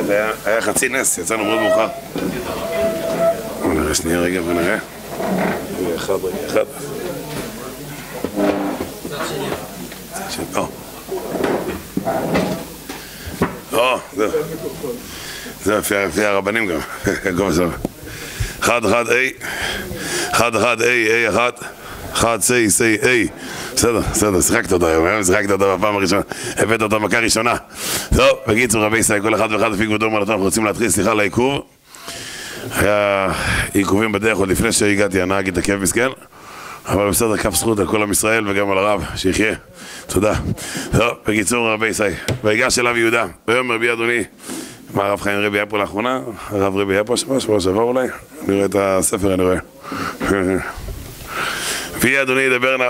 היה חצי נס, יצאנו מאוד מאוחר. נראה שנייה רגע ונראה. אחד. זהו, לפי הרבנים גם. אחד, אחד, אחד, סי, בסדר, שיחקת אותה היום, שיחקת אותה בפעם הראשונה, הבאת אותה מכה ראשונה. טוב, בקיצור, רבי ישראל, כל אחד ואחד לפי כבודו מעלתו, אנחנו רוצים להתחיל, סליחה על העיכוב. היה עיכובים בדרך עוד לפני שהגעתי, הנהג התעכב מסכן, אבל בסדר, כף זכות על כל עם ישראל וגם על הרב, שיחיה. תודה. טוב, בקיצור, רבי ישראל, ויגש אליו יהודה, ויאמר רבי אדוני, מה הרב חיים רבי היה פה לאחרונה? הרב רבי היה פה שבוע שעבר אולי? אני רואה את הספר, אני רואה. ויהי אדוני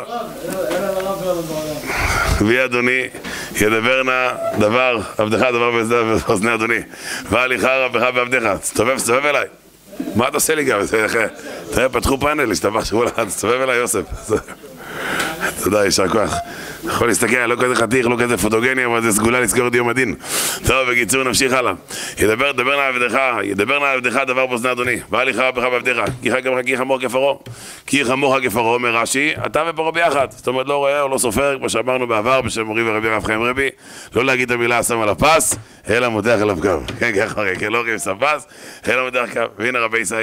ידברנה דבר עבדך דבר באוזני אדוני והליך רבך ועבדך. תסתובב אליי. מה אתה עושה לי גם? תראה, פתחו פאנל, השתבח שבוע לך, תסתובב אליי יוסף. תודה, יישר כוח. יכול להסתכל, לא כזה חתיך, לא כזה פוטוגני, אבל זה סגולה לזכור את יום הדין. טוב, בקיצור נמשיך הלאה. ידבר נא עבדך דבר באוזני אדוני והליך רבך ועבדך כי חמור כפרעה. כי חמור כפרעה, אומר רש"י, אתה ופרעה ביחד. זאת אומרת, לא רואה או לא סופר, כמו שאמרנו בעבר בשם מורי ורבי הרב חיים רבי, לא להגיד את המילה שם על הפס, אלא מותח עליו קו. כן, ככה רגע, לא רואים שם פס, אלא מותח קו. והנה רבי ישראל.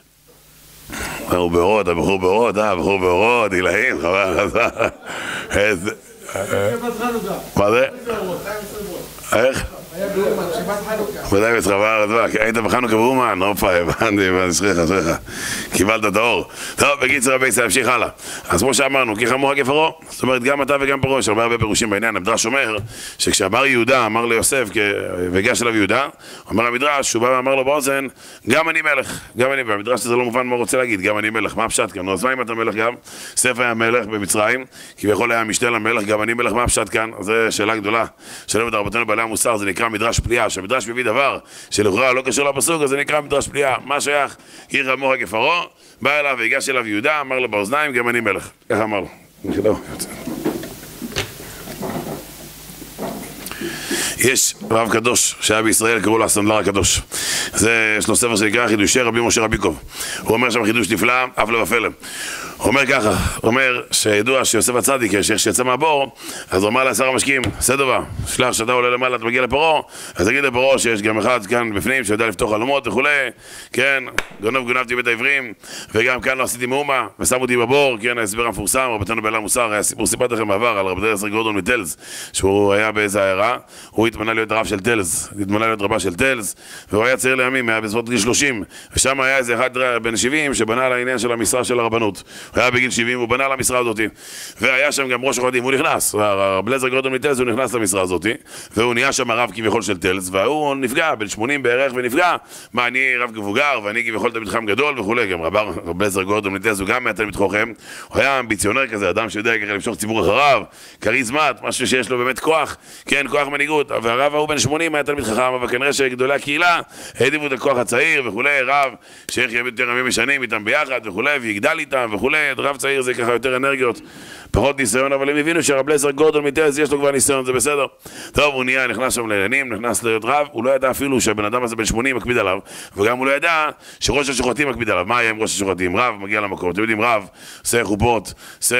הבחור באורות, אילאים, חבל, איזה... מה זה? איך? היה באומן, שבת חנוכה. ודאי בסחבר, היית בחנוכה באומן, הופה, הבנתי, שריך, קיבלת את האור. טוב, בקיצור רבי ישראל, המשיך הלאה. אז כמו שאמרנו, כי חמור כפרעה, זאת אומרת, גם אתה וגם פרעה, יש הרבה פירושים בעניין. המדרש אומר, שכשאמר יהודה, אמר ליוסף, והגש אליו יהודה, אומר המדרש, הוא בא ואמר לו באוזן, גם אני מלך, במדרש הזה לא מובן מה הוא רוצה להגיד, גם אני מלך, מה הפשט כאן? אז מה אם אתה מלך גם? ספר היה מלך במצרים, כביכול היה משנה למלך, גם אני מלך, מה הפשט כאן? זו שאלה גדולה. שלום את רבותינו בעלי המוסר, זה נקרא מדרש פליאה, שהמדרש מביא דבר שלכאורה לא קשור לפסוק, אז זה נקרא מדרש פליאה. מה שייך? כי חמור כפרעה, בא אליו והגש אליו יהודה, אמר לו באוזניים, גם אני מלך. איך אמר לו? יש רב קדוש שהיה בישראל, קראו לו הסנדלר הקדוש. יש לו ספר שנקרא חידושי רבי משה רביקוב. הוא אומר שם חידוש נפלא, אף לא ופלא. הוא אומר ככה, הוא אומר שידוע שיוסף הצדיק, שיצא מהבור, אז הוא אמר לעשר המשקיעים, עשה דבר, שלח שאתה עולה למעלה, אתה מגיע לפרעה, אז תגיד לפרעה שיש גם אחד כאן בפנים שיודע לפתוח חלומות וכולי, כן, גונבתי בית העברים, וגם כאן לא עשיתי מאומה, ושמו אותי בבור, כן, ההסבר המפורסם, רבותינו בעלי המוסר, היה סיפור סיפרתי לכם בעבר על רבי אליעזר גורדון מטלז, שהוא היה באיזה עיירה, הוא התמנה להיות רב של טלז, התמנה להיות רבה של טלז, והוא היה צעיר לימים, היה בסביבות גיל 30, ושם היה איזה אחד בן 70 שבנה על העניין של המשרה של הרבנות. הוא היה בגיל 70, הוא בנה על המשרה הזאת, והיה שם גם ראש החודים, הוא נכנס, רבי אליעזר גורדון מטלז, הוא נכנס למשרה הזאת, והוא נהיה שם הרב כביכול של טלז, והוא נפגע, בן 80 בערך ונפגע, מה אני רב מבוגר, ואני כביכול תלמיד חכם גדול וכולי, גם רבי אליעזר גורדון מטלז הוא גם היה תלמיד חכם, הוא היה אמביציונר כזה, אדם שיודע ככה למשוך ציבור אחריו, כריזמת, משהו שיש לו באמת כוח, כן, כוח מנהיגות, והרב ההוא בן 80 היה תלמיד חכם, אבל כנראה שגדולי הקהילה העדיפו את הכוח הצעיר וכולי, רב שאיך יותר ימים משנים איתם ביחד וכולי, ויגדל איתם וכולי, רב צעיר זה ככה יותר אנרגיות, פחות ניסיון, אבל הם הבינו שרבי אליעזר גורדון מטלז יש לו כבר ניסיון, זה בסדר. טוב, הוא נהיה, נכנס שם לעניינים, נכנס להיות רב, הוא לא ידע אפילו שהבן אדם הזה בן 80 מקפיד עליו, וגם הוא לא ידע שראש השוחטים מקפיד עליו. מה היה עם ראש השוחטים? רב מגיע למקום, אתם יודעים, רב עושה חופות, עושה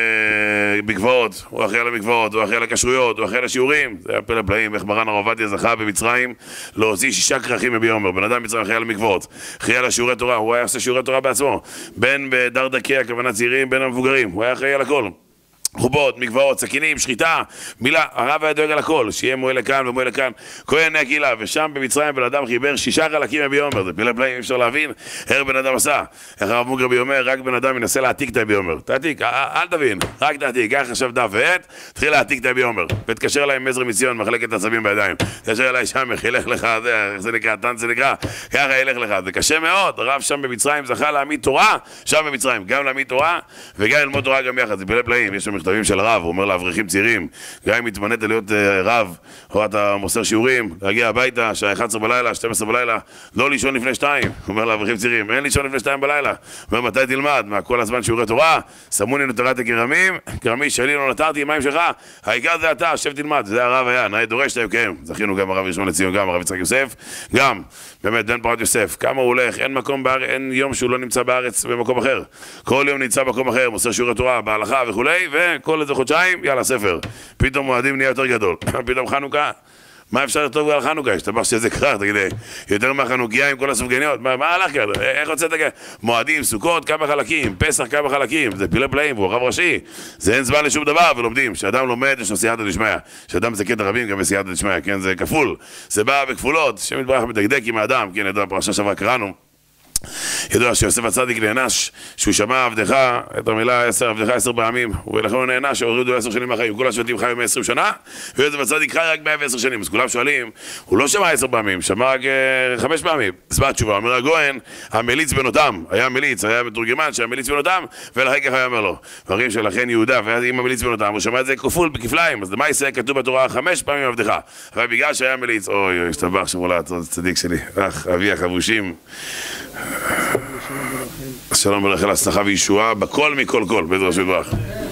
מקוואות, הוא אחראי על המקוואות, הוא אחראי על הכשרויות, הוא אחראי על השיעורים. זה היה פלא פלאים, איך מרן הרב עובדיה זכה במצרים להוציא 6 כרכים ביומר. בן אדם במצרים אחראי על המקוואות, אחראי על השיעורי תורה, הוא היה עושה שיעורי תורה בעצמו, בין בדרדקי הכוונה צעירים, בין המבוגרים, הוא היה אחראי על הכל. חובות, מקוואות, סכינים, שחיטה, מילה, הרב היה דואג על הכל, שיהיה מועל לכאן ומועל לכאן, כהן הקהילה, ושם במצרים בן אדם חיבר 6 חלקים ביומר, זה פלא פלאים, אפשר להבין איך בן אדם עשה, איך הרב מוגרבי אומר, רק בן אדם ינסה להעתיק את הביומר, תעתיק, אל תבין, רק תעתיק, קח עכשיו דף ועט, תתחיל להעתיק את הביומר, ותקשר אליי עם עזר מציון, מחלקת עצבים בידיים, תקשר אליי שם, ילך לך, איך זה נקרא, טנץ זה נקרא, ככה ילך לך, זה קשה מאוד, הרב שם במצרים זכה להעמיד תורה, שם במצרים, גם להעמיד תורה, וגם ללמוד תורה גם יחד, זה פלא פלאים, יש שם מכתב טובים של הרב, הוא אומר לאברכים צעירים, גם אם התמנית להיות רב, או אתה מוסר שיעורים, להגיע הביתה, שעה 11 בלילה, 12 בלילה, לא לישון לפני 2, הוא אומר לאברכים צעירים, אין לישון לפני 2 בלילה, הוא אומר, מתי תלמד? מה, כל הזמן שיעורי תורה? שמוני נטרת הכרמים, כרמי שלי לא נטרתי, מים שלך, העיקר זה אתה, שב תלמד, זה הרב היה, נאה דורש אתה יקיים. זכינו גם הרב ראשון לציון, גם הרב יצחק יוסף, גם, באמת, בן פורת יוסף, כמה הוא הולך, אין מקום בארץ, אין יום שהוא לא נמצא בארץ במקום אחר. כל יום נמצא במקום אחר, מוסר שיעורי תורה, בהלכה וכולי, וכל איזה חודשיים, יאללה, ספר. פתאום מועדים נהיה יותר גדול. פתאום חנוכה. מה אפשר לכתוב על חנוכה? השתבח שזה קרח, תגידי, יותר מהחנוכיה עם כל הסופגניות, מה הלך כאן? איך הוצאת כאן? מועדים, סוכות, כמה חלקים, פסח, כמה חלקים, זה פילי פלאים, והוא רב ראשי, זה אין זמן לשום דבר, ולומדים, כשאדם לומד יש לו סייעתא דשמיא, כשאדם מזכה רבים גם בסייעתא דשמיא, כן, זה כפול, זה בא בכפולות, שם יתברך מדקדק עם האדם, כן, ידוע, פרשה שעברה קראנו, ידוע שיוסף הצדיק נענש, שהוא שמע עבדך, את המילה עבדך 10 פעמים, ולכן הוא נענש, שהורידו 10 שנים מהחיים, כל השבטים חיו 120 שנה, ויוסף הצדיק חי רק 110 שנים, אז כולם שואלים, הוא לא שמע 10 פעמים, שמע רק 5 פעמים, אז מה התשובה? אומר הגויין, המליץ בנותם, היה מליץ, היה מתורגמן שהיה מליץ בנותם, ולכן ככה היה אומר לו, דברים שלכן יהודה, ואז עם המליץ בנותם, הוא שמע את זה כפול, בכפליים, אז למה יעשה? כתוב בתורה 5 פעמים עבדך, אבל בגלל שהיה מליץ, אוי, השתבח שמולת, צדיק שלי, אבי החבושים. שלום ולאחל הצלחה וישועה בכל מכל כל, בעזרת השם יתברך.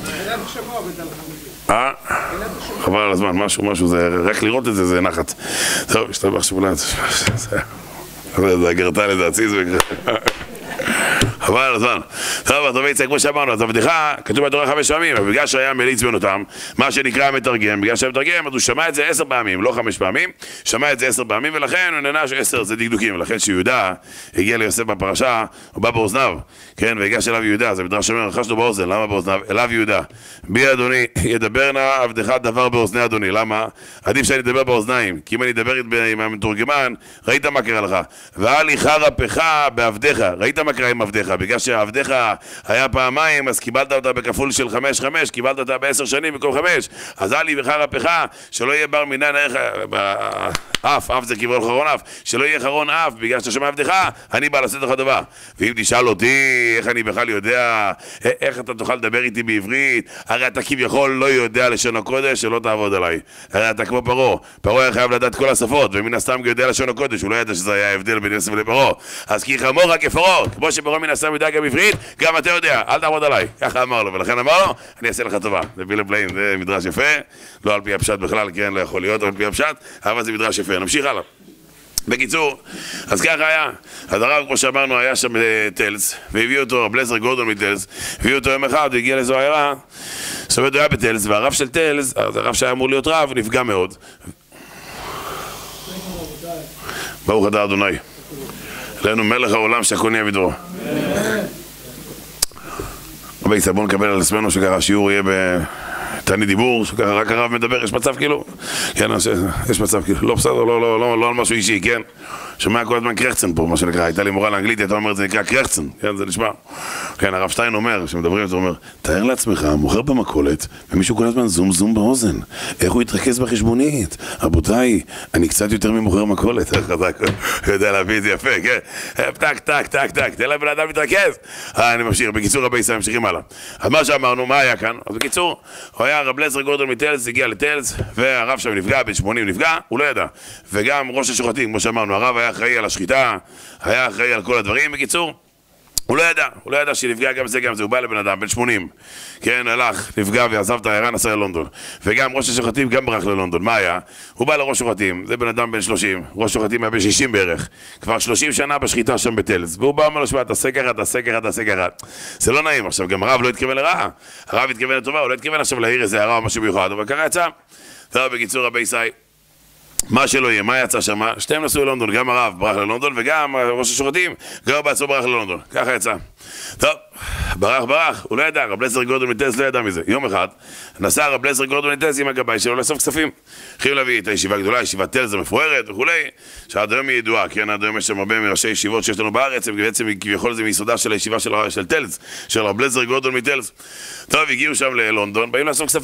חבל על הזמן, משהו, זה רק לראות את זה, זה נחת. טוב, השתבח שמולת. זה הגרתה לדעציז חבל על הזמן. טוב, אתה בעצם, כמו שאמרנו, אז הבדיחה, כתוב בתורה 5 פעמים, אבל בגלל שהיה מליץ בנותם, מה שנקרא מתרגם, בגלל שהיה מתרגם, אז הוא שמע את זה 10 פעמים, לא 5 פעמים, שמע את זה 10 פעמים, ולכן הוא נענש 10, זה דקדוקים, ולכן שיהודה הגיע ליוסף בפרשה, הוא בא באוזניו, כן, והגיש אליו יהודה, זה מדרש אומר, רכשנו באוזן, למה באוזניו? אליו יהודה, בי אדוני, ידבר נא עבדך דבר באוזני אדוני, למה? עדיף שאני אדבר באוזניים, כי אם אני אדבר עם המתורגמן, ראית מה קרה לך? ואל יחר אפך בעבדך, ראית מה קרה עם עבדך? בגלל שעבדך היה פעמיים, אז קיבלת אותה בכפול של 5, קיבלת אותה ב10 שנים במקום 5, אז אל יחר אפך, שלא יהיה בר מינן אף זה כברול חרון אף, שלא יהיה חרון אף, בגלל שאתה שומע עבדך, אני בא לעשות לך דבר. ואם תשאל אותי, איך אני בכלל יודע, איך אתה תוכל לדבר איתי בעברית, הרי אתה כביכול לא יודע לשון הקודש, שלא תעבוד עליי. הרי אתה כמו פרעה היה חייב לדעת כל השפות, ומן הסתם יודע לשון הקודש, הוא לא ידע שזה היה ההבדל בין יוסף לפרעה. אז כי חמור כפרעה, כמו שפרעה מן הסתם יודע גם עברית, גם אתה יודע, אל תעבוד עליי. ככה אמר לו, ולכן אמר לו, אני אעשה לך טובה. זה פילי פלאים, זה מדרש יפה, לא על פי הפשט בכלל, כן, לא יכול להיות, על פי הפשט, אבל זה מדרש יפה. נמשיך הלאה. בקיצור, אז ככה היה. אז הרב, כמו שאמרנו, היה שם בטלס, והביאו אותו, בלזר גורדון מטלס, הביאו אותו יום אחד, הוא הגיע לאיזו עיירה, זאת אומרת, הוא היה בטלס, והרב של טלס, הרב שהיה אמור להיות רב, נפגע מאוד. ברוך אתה אדוני. אלינו מלך העולם שהכל נהיה בדברו. רבי בואו נקבל על עצמנו שככה השיעור יהיה תעני דיבור, שככה רק הרב מדבר, יש מצב כאילו? כן, יש מצב כאילו, לא בסדר, לא על משהו אישי, כן? שומע כל הזמן קרחצן פה, מה שנקרא, הייתה לי מורה לאנגלית, הייתה אומרת, זה נקרא קרחצן, כן, זה נשמע. כן, הרב שטיין אומר, שמדברים, הוא אומר, תאר לעצמך, מוכר במכולת, ומישהו כל הזמן זום באוזן, איך הוא יתרכז בחשבונית? רבותיי, אני קצת יותר ממוכר מכולת, חזק, יודע להביא את זה יפה, כן? טק, תן לבן אדם להתרכז. אני ממשיך, בקיצור רבי ישראל, ממשיכים הלאה. אז מה שאמרנו, מה היה כאן? אז בקיצור, הוא היה רב בלזר גורדון מטלס, הגיע לטלס, והרב שם נפגע, בן 80 נפגע, הוא לא ידע. וגם ראש השוחטים, כמו שאמרנו, הרב היה אחראי על השחיטה, היה אחראי על כל הדברים, בקיצור, הוא לא ידע שנפגע גם זה, הוא בא לבן אדם, בן 80, כן, הלך, נפגע ועזב את העיירה, נסע ללונדון, וגם ראש השוחטים גם ברח ללונדון, מה היה? הוא בא לראש שוחטים, זה בן אדם בן 30, ראש שוחטים היה בן 60 בערך, כבר 30 שנה בשחיטה שם בטלס, והוא בא ואומר לו, תעשה ככה, זה לא נעים, עכשיו גם הרב לא התכוון לרעה, הרב התכוון לטובה, הוא לא התכוון עכשיו להעיר איזה הערה או משהו מיוחד, אבל ככה יצא. טוב, בקיצור רבי ישראל, מה שלא יהיה, מה יצא שם? שתיהם נסעו ללונדון, גם הרב ברח ללונדון וגם ראש השוחטים, גם בעצמו ברח ללונדון, ככה יצא. טוב, ברח, הוא לא ידע, רב בלזר גורדון מטלס לא ידע מזה. יום אחד נסע רב בלזר גורדון מטלס עם הגבאי שלו לאסוף כספים. התחילו להביא את הישיבה הגדולה, ישיבת טלס המפוארת וכולי, שעד היום היא ידועה, כן, עד היום יש שם הרבה מראשי ישיבות שיש לנו בארץ, ובעצם כביכול זה מיסודה של הישיבה של טלס, של רב בלזר גורדון מטלס. טוב, הגיעו שם ללונדון, באים לאסוף כספים.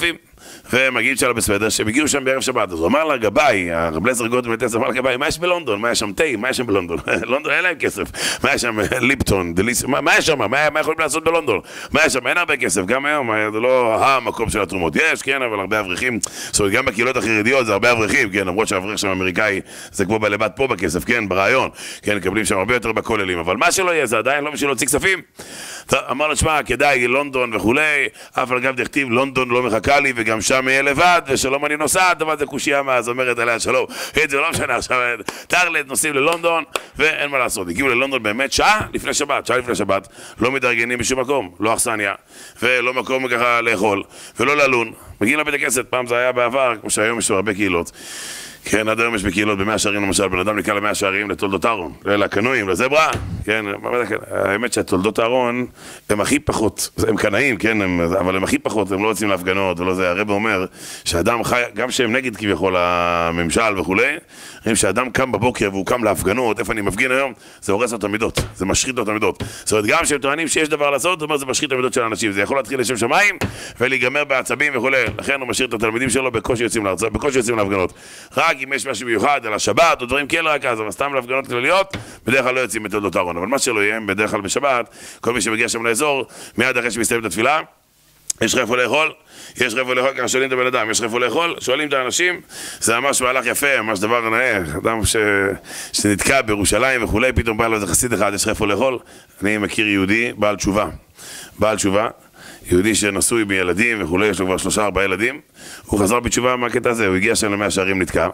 ומגיעים שם בסוודר, שהם הגיעו שם בערב שבת, אז הוא אמר לגבאי, הרב אליעזר גודמן מטס, אמר לגבאי, מה יש בלונדון? מה יש שם תה? מה יש שם בלונדון? לונדון אין להם כסף. מה יש שם? ליפטון, מה יש שם? מה יכולים לעשות בלונדון? מה יש שם? אין הרבה כסף, גם היום, זה לא המקום של התרומות. יש, כן, אבל הרבה אברכים, זאת אומרת, גם בקהילות החרדיות זה הרבה אברכים, כן, למרות שהאברך שם אמריקאי, זה כמו בלבד פה בכסף, כן, ברעיון, כן, מקבלים שם הרבה יותר בכוללים, אבל מה שלא יהיה, זה עדיין לא בשביל להוציא כספים. אמר לו, שמע, כדאי, לונדון וכולי, אף על גב דכתיב, לונדון לא מחכה לי, וגם שם יהיה לבד, ושלום אני נוסעת, אבל זה קושיה מה, אז אומרת עליה שלום, זה לא משנה, עכשיו, תרלת, נוסעים ללונדון, ואין מה לעשות, הגיעו ללונדון באמת שעה לפני שבת, לא מתארגנים בשום מקום, לא אכסניה, ולא מקום ככה לאכול, ולא ללון, מגיעים לבית הכנסת, פעם זה היה בעבר, כמו שהיום יש הרבה קהילות, כן, עד היום יש בקהילות במאה שערים למשל, בן אדם נקרא למאה שערים לתולדות אהרון, לקנויים, לזברה, כן, האמת שהתולדות אהרון הם הכי פחות, הם קנאים, כן, אבל הם הכי פחות, הם לא יוצאים להפגנות ולא זה, הרב אומר שאדם חי, גם שהם נגד כביכול הממשל וכולי, אומרים שאדם קם בבוקר והוא קם להפגנות, איפה אני מפגין היום, זה הורס לו את המידות, זה משחית לו את המידות, זאת אומרת, גם שהם טוענים שיש דבר לעשות, זאת אומרת, זה משחית את המידות של האנשים, זה יכול להתחיל לשם שמיים ולהיגמר בעצבים וכולי, לכן הוא משאיר את התלמידים שלו בקושי יוצאים להפגנות. רק אם יש משהו מיוחד על השבת או דברים כאלה רק אז, אבל סתם להפגנות כלליות, בדרך כלל לא יוצאים בתולדות אהרון, אבל מה שלא יהיה, בדרך כלל בשבת, כל מי שמגיע שם לאזור, מיד אחרי שמסתיים את התפילה, יש לך איפה לאכול, ככה שואלים את הבן אדם, יש לך איפה לאכול, שואלים את האנשים, זה ממש מהלך יפה, ממש דבר נאה, אדם שנתקע בירושלים וכולי, פתאום בא לו איזה חסיד אחד, יש לך איפה לאכול, אני מכיר יהודי, בעל תשובה, יהודי שנשוי בילדים וכולי, יש לו כבר 3-4 ילדים, הוא חזר בתשובה מהקטע הזה, הוא הגיע שם למאה שערים נתקע,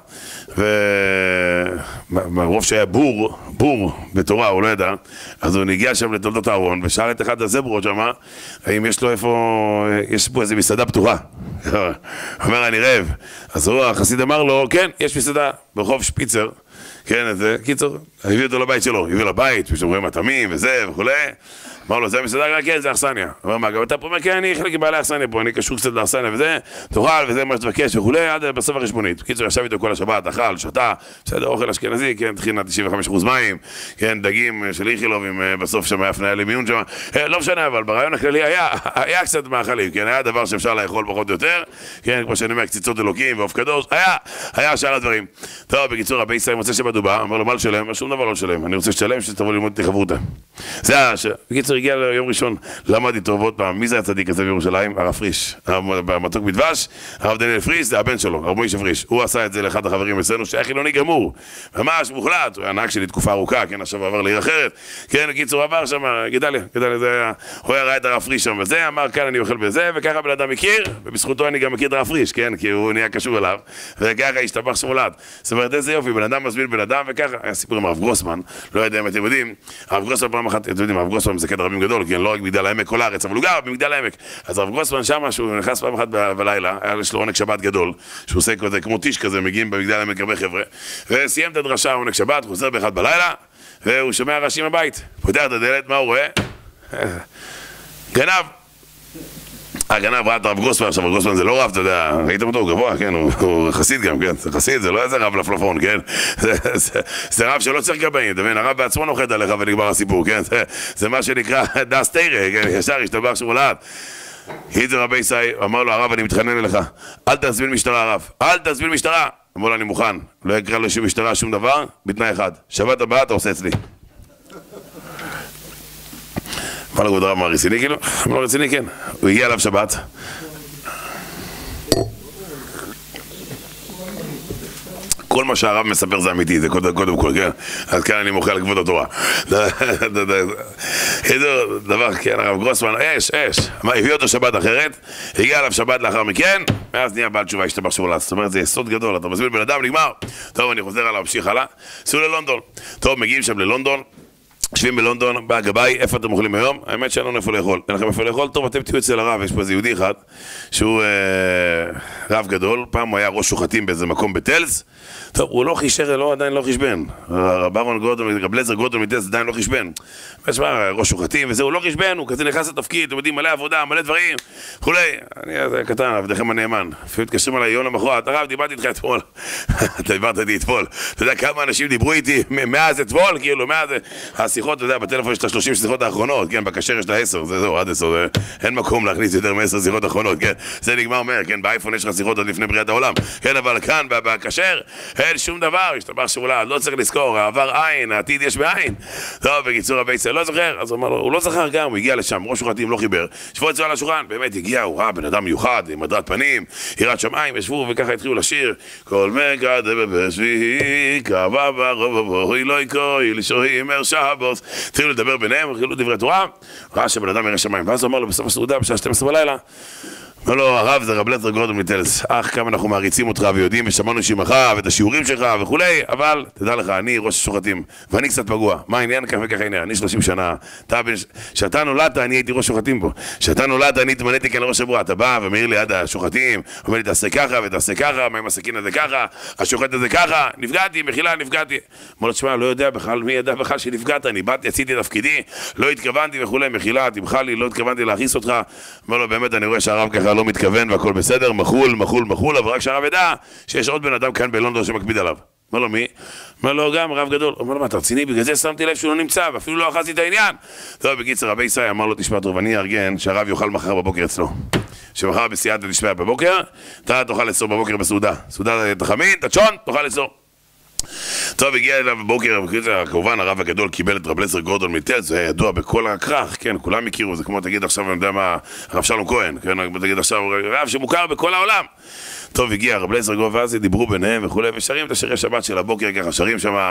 ומרוב שהיה בור בתורה, הוא לא ידע, אז הוא הגיע שם לתולדות אהרון, ושאל את אחד הזברות שמה, האם יש לו איפה, יש פה איזה מסעדה פתוחה, הוא אומר, אני רעב, אז הוא, החסיד אמר לו, כן, יש מסעדה ברחוב שפיצר, כן, אז קיצור, הביא אותו לבית שלו, הביא לבית, ושומרים מטעמים וזה וכולי, אמר לו, זה מסעדה, כן, זה אכסניה. הוא אומר, גם אתה פה אומר, כן, אני חלק מבעלי אכסניה פה, אני קשור קצת לאכסניה וזה, תאכל וזה מה שתבקש וכולי, עד בסוף החשבונית. קיצור, ישב איתו כל השבת, אכל, שתה, בסדר, אוכל אשכנזי, כן, תחינה 95% מים, כן, דגים של איכילובים, בסוף שם היה הפניה למיון שם, לא משנה, אבל ברעיון הכללי היה קצת מאכלים, כן, היה דבר שאפשר לאכול פחות או יותר, כן, כמו שאני אומר, קציצות אלוקים ועוף קדוש, היה שאר הדברים. טוב, בקיצור, רבי ישראל מוצא שבת הוא בא, אמר לו, מה לשלם? שום דבר לא לשלם. אני רוצה שתשלם, שתבוא ללמוד איתי חברותא. בקיצור, הגיע ליום ראשון, למד איתו ועוד פעם, מי זה הצדיק הזה בירושלים? הרב פריש, במתוק מדבש, הרב דניאל פריש, זה הבן שלו, הרב מוישה פריש. הוא עשה את זה לאחד החברים אצלנו, שהיה חילוני גמור, ממש מוחלט, הוא היה נהג שלי תקופה ארוכה, כן, עכשיו עבר לעיר אחרת, כן, קיצור עבר שם, גדליה, זה היה, הוא היה ראה את הרב פריש שם וזה, אמר כאן אני אוכל בזה, וככה בן אדם מכיר, ובזכותו אני גם מכיר את הרב פריש, כן, כי הוא נהיה קשור אליו, וככה השתבח שמולד. זאת אומרת, איזה יופי, בן אדם מזמין בן אדם, וככה, היה סיפור עם הרב גרוסמן, לא יודע אם אתם יודעים, הרב גרוסמן פעם אחת, אתם יודעים, הרב גרוסמן זה קטע רבים גדול, כן, לא רק מגדל העמק כל הארץ, אבל הוא גר במגדל העמק. אז הרב גרוסמן שם, שהוא נכנס פעם אחת בלילה, היה לו עונג שבת גדול, שהוא עושה כזה, כמו טיש כזה, מגיעים במגדל העמק הרבה חבר'ה, וסיים את הדרשה, עונג שבת, חוזר באחד בלילה, והוא שומע רעשים בבית, פותח את הדלת, מה הוא רואה? גנב. הגנב ראה את הרב גרוסמן, עכשיו הרב גרוסמן זה לא רב, אתה יודע, ראיתם אותו, הוא גבוה, כן, הוא חסיד גם, כן, זה חסיד, זה לא איזה רב לפלפון, כן, זה רב שלא צריך גבאים, אתה מבין, הרב בעצמו נוחת עליך ונגמר הסיפור, כן, זה מה שנקרא דס תירא, כן, ישר השתבח שמולד. היזר רבי ישראל, אמר לו, הרב, אני מתחנן אליך, אל תזמין משטרה, הרב, אל תזמין משטרה. אמר לו, אני מוכן, לא יקרא לו שום משטרה, שום דבר, בתנאי אחד, שבת הבאה אתה עושה אצלי. אמר לו, רב, מה רציני כאילו? אמר לו, רציני, כן. הוא הגיע אליו שבת. כל מה שהרב מספר זה אמיתי, זה קודם כל, כן? אז כאן אני מוחה על כבוד התורה. איזה דבר, כן, הרב גרוסמן, מה, הביא אותו שבת אחרת, הגיע אליו שבת לאחר מכן, ואז נהיה בעל תשובה, השתבח שמולד. זאת אומרת, זה יסוד גדול, אתה מזמין בן אדם, נגמר. טוב, אני חוזר עליו, המשיך הלאה. סעו ללונדון. טוב, מגיעים שם ללונדון. יושבים בלונדון, בא גבאי, איפה אתם אוכלים היום? האמת שאין לנו איפה לאכול. אין לכם איפה לאכול? טוב, אתם תהיו אצל הרב, יש פה איזה יהודי אחד, שהוא רב גדול, פעם הוא היה ראש שוחטים באיזה מקום בטלס, טוב, הוא לא חישר, עדיין לא חישבן. רב אליעזר גודמן מטלס עדיין לא חישבן. ושמע, ראש שוחטים וזה, הוא לא חישבן, הוא כזה נכנס לתפקיד, אתם יודעים, מלא עבודה, מלא דברים, וכולי. אני קטן, עבדכם הנאמן. אפילו מתקשרים עליי יום למחרת, הרב, דיברתי איתך אתמול. אתה דיברת איתי אתמול. אתה יודע כמה אנשים דיברו איתי מאז אתמול, כאילו, מאז השיחות, אתה יודע, בטלפון יש את ה-30 שיחות האחרונות, כן, בכשר יש את ה-10, זהו, עד 10, אין מקום להכניס יותר מ-10 שיחות אחרונות, כן, זה נגמר מהר, כן, באייפון יש לך שיחות עוד לפני בריאת העולם, כן, אבל כאן, בכשר, אין שום דבר, השתבח שמולה, לא צריך לזכור, העבר עין, העתיד יש בעין. טוב, בקיצור, רבי ישראל לא זוכר, אז הוא אמר לו, הוא לא זכר גם, הוא הגיע לשם, ראש שוחטים לא חיבר, שבו אצלו על השולחן, באמת הגיע, הוא ראה בן אדם מיוחד, עם הדרת פנים, יראת שמיים, ישבו וככה התחילו לשיר, כל מגע דבשבי, קבע ברובו, אלוהי כוי, לשוהי מר שבוס, התחילו לדבר ביניהם, התחילו דברי תורה, ראה שבן אדם ירא שמיים, ואז הוא אמר לו בסוף הסעודה, בשעה 12 בלילה, אמר לו, הרב זה רב אליעזר גורדון מטלז, כמה אנחנו מעריצים אותך ויודעים ושמענו שימך ואת השיעורים שלך וכולי, אבל תדע לך, אני ראש השוחטים ואני קצת פגוע, מה העניין? כך וכך העניין, אני 30 שנה, כשאתה נולדת אני הייתי ראש שוחטים פה, כשאתה נולדת אני התמניתי כאן לראש שבוע, אתה בא ומעיר ליד השוחטים, אומר לי תעשה ככה ותעשה ככה, מה עם הסכין הזה ככה, השוחט הזה ככה, נפגעתי, מחילה נפגעתי, אמר לו תשמע, לא יודע בכלל, מי ידע בכלל שנפגעת, אני באתי, עשיתי תפקידי, לא התכוונתי וכולי, מחילה, תמחל לי, לא התכוונתי להכעיס אותך, אמר לו באמת אני רואה שהרב ככה לא מתכוון והכל בסדר, מחול, אבל רק שהרב ידע שיש עוד בן אדם כאן בלונדון שמקפיד עליו. אומר לו מי? אומר לו גם רב גדול. אומר לו מה אתה רציני? בגלל זה שמתי לב שהוא לא נמצא ואפילו לא אחזתי את העניין. טוב, בקיצור רבי ישראל אמר לו תשמע טוב, אני ארגן שהרב יאכל מחר בבוקר אצלו. שמחר בסייעתא דשמיא בבוקר, אתה תאכל לאסור בבוקר בסעודה. סעודה תחמין, תצ'ון, תאכל לאסור. טוב, הגיע אליו בבוקר, כמובן הרב הגדול קיבל את רב אליעזר גורדון מטלז, זה היה ידוע בכל הכרך, כן, כולם הכירו, זה כמו תגיד עכשיו, אני יודע מה, הרב שלום כהן, כן, תגיד עכשיו, רב שמוכר בכל העולם. טוב, הגיע רב אליעזר גורדון, ואז דיברו ביניהם וכולי, ושרים את השירי שבת של הבוקר, ככה שרים שמה,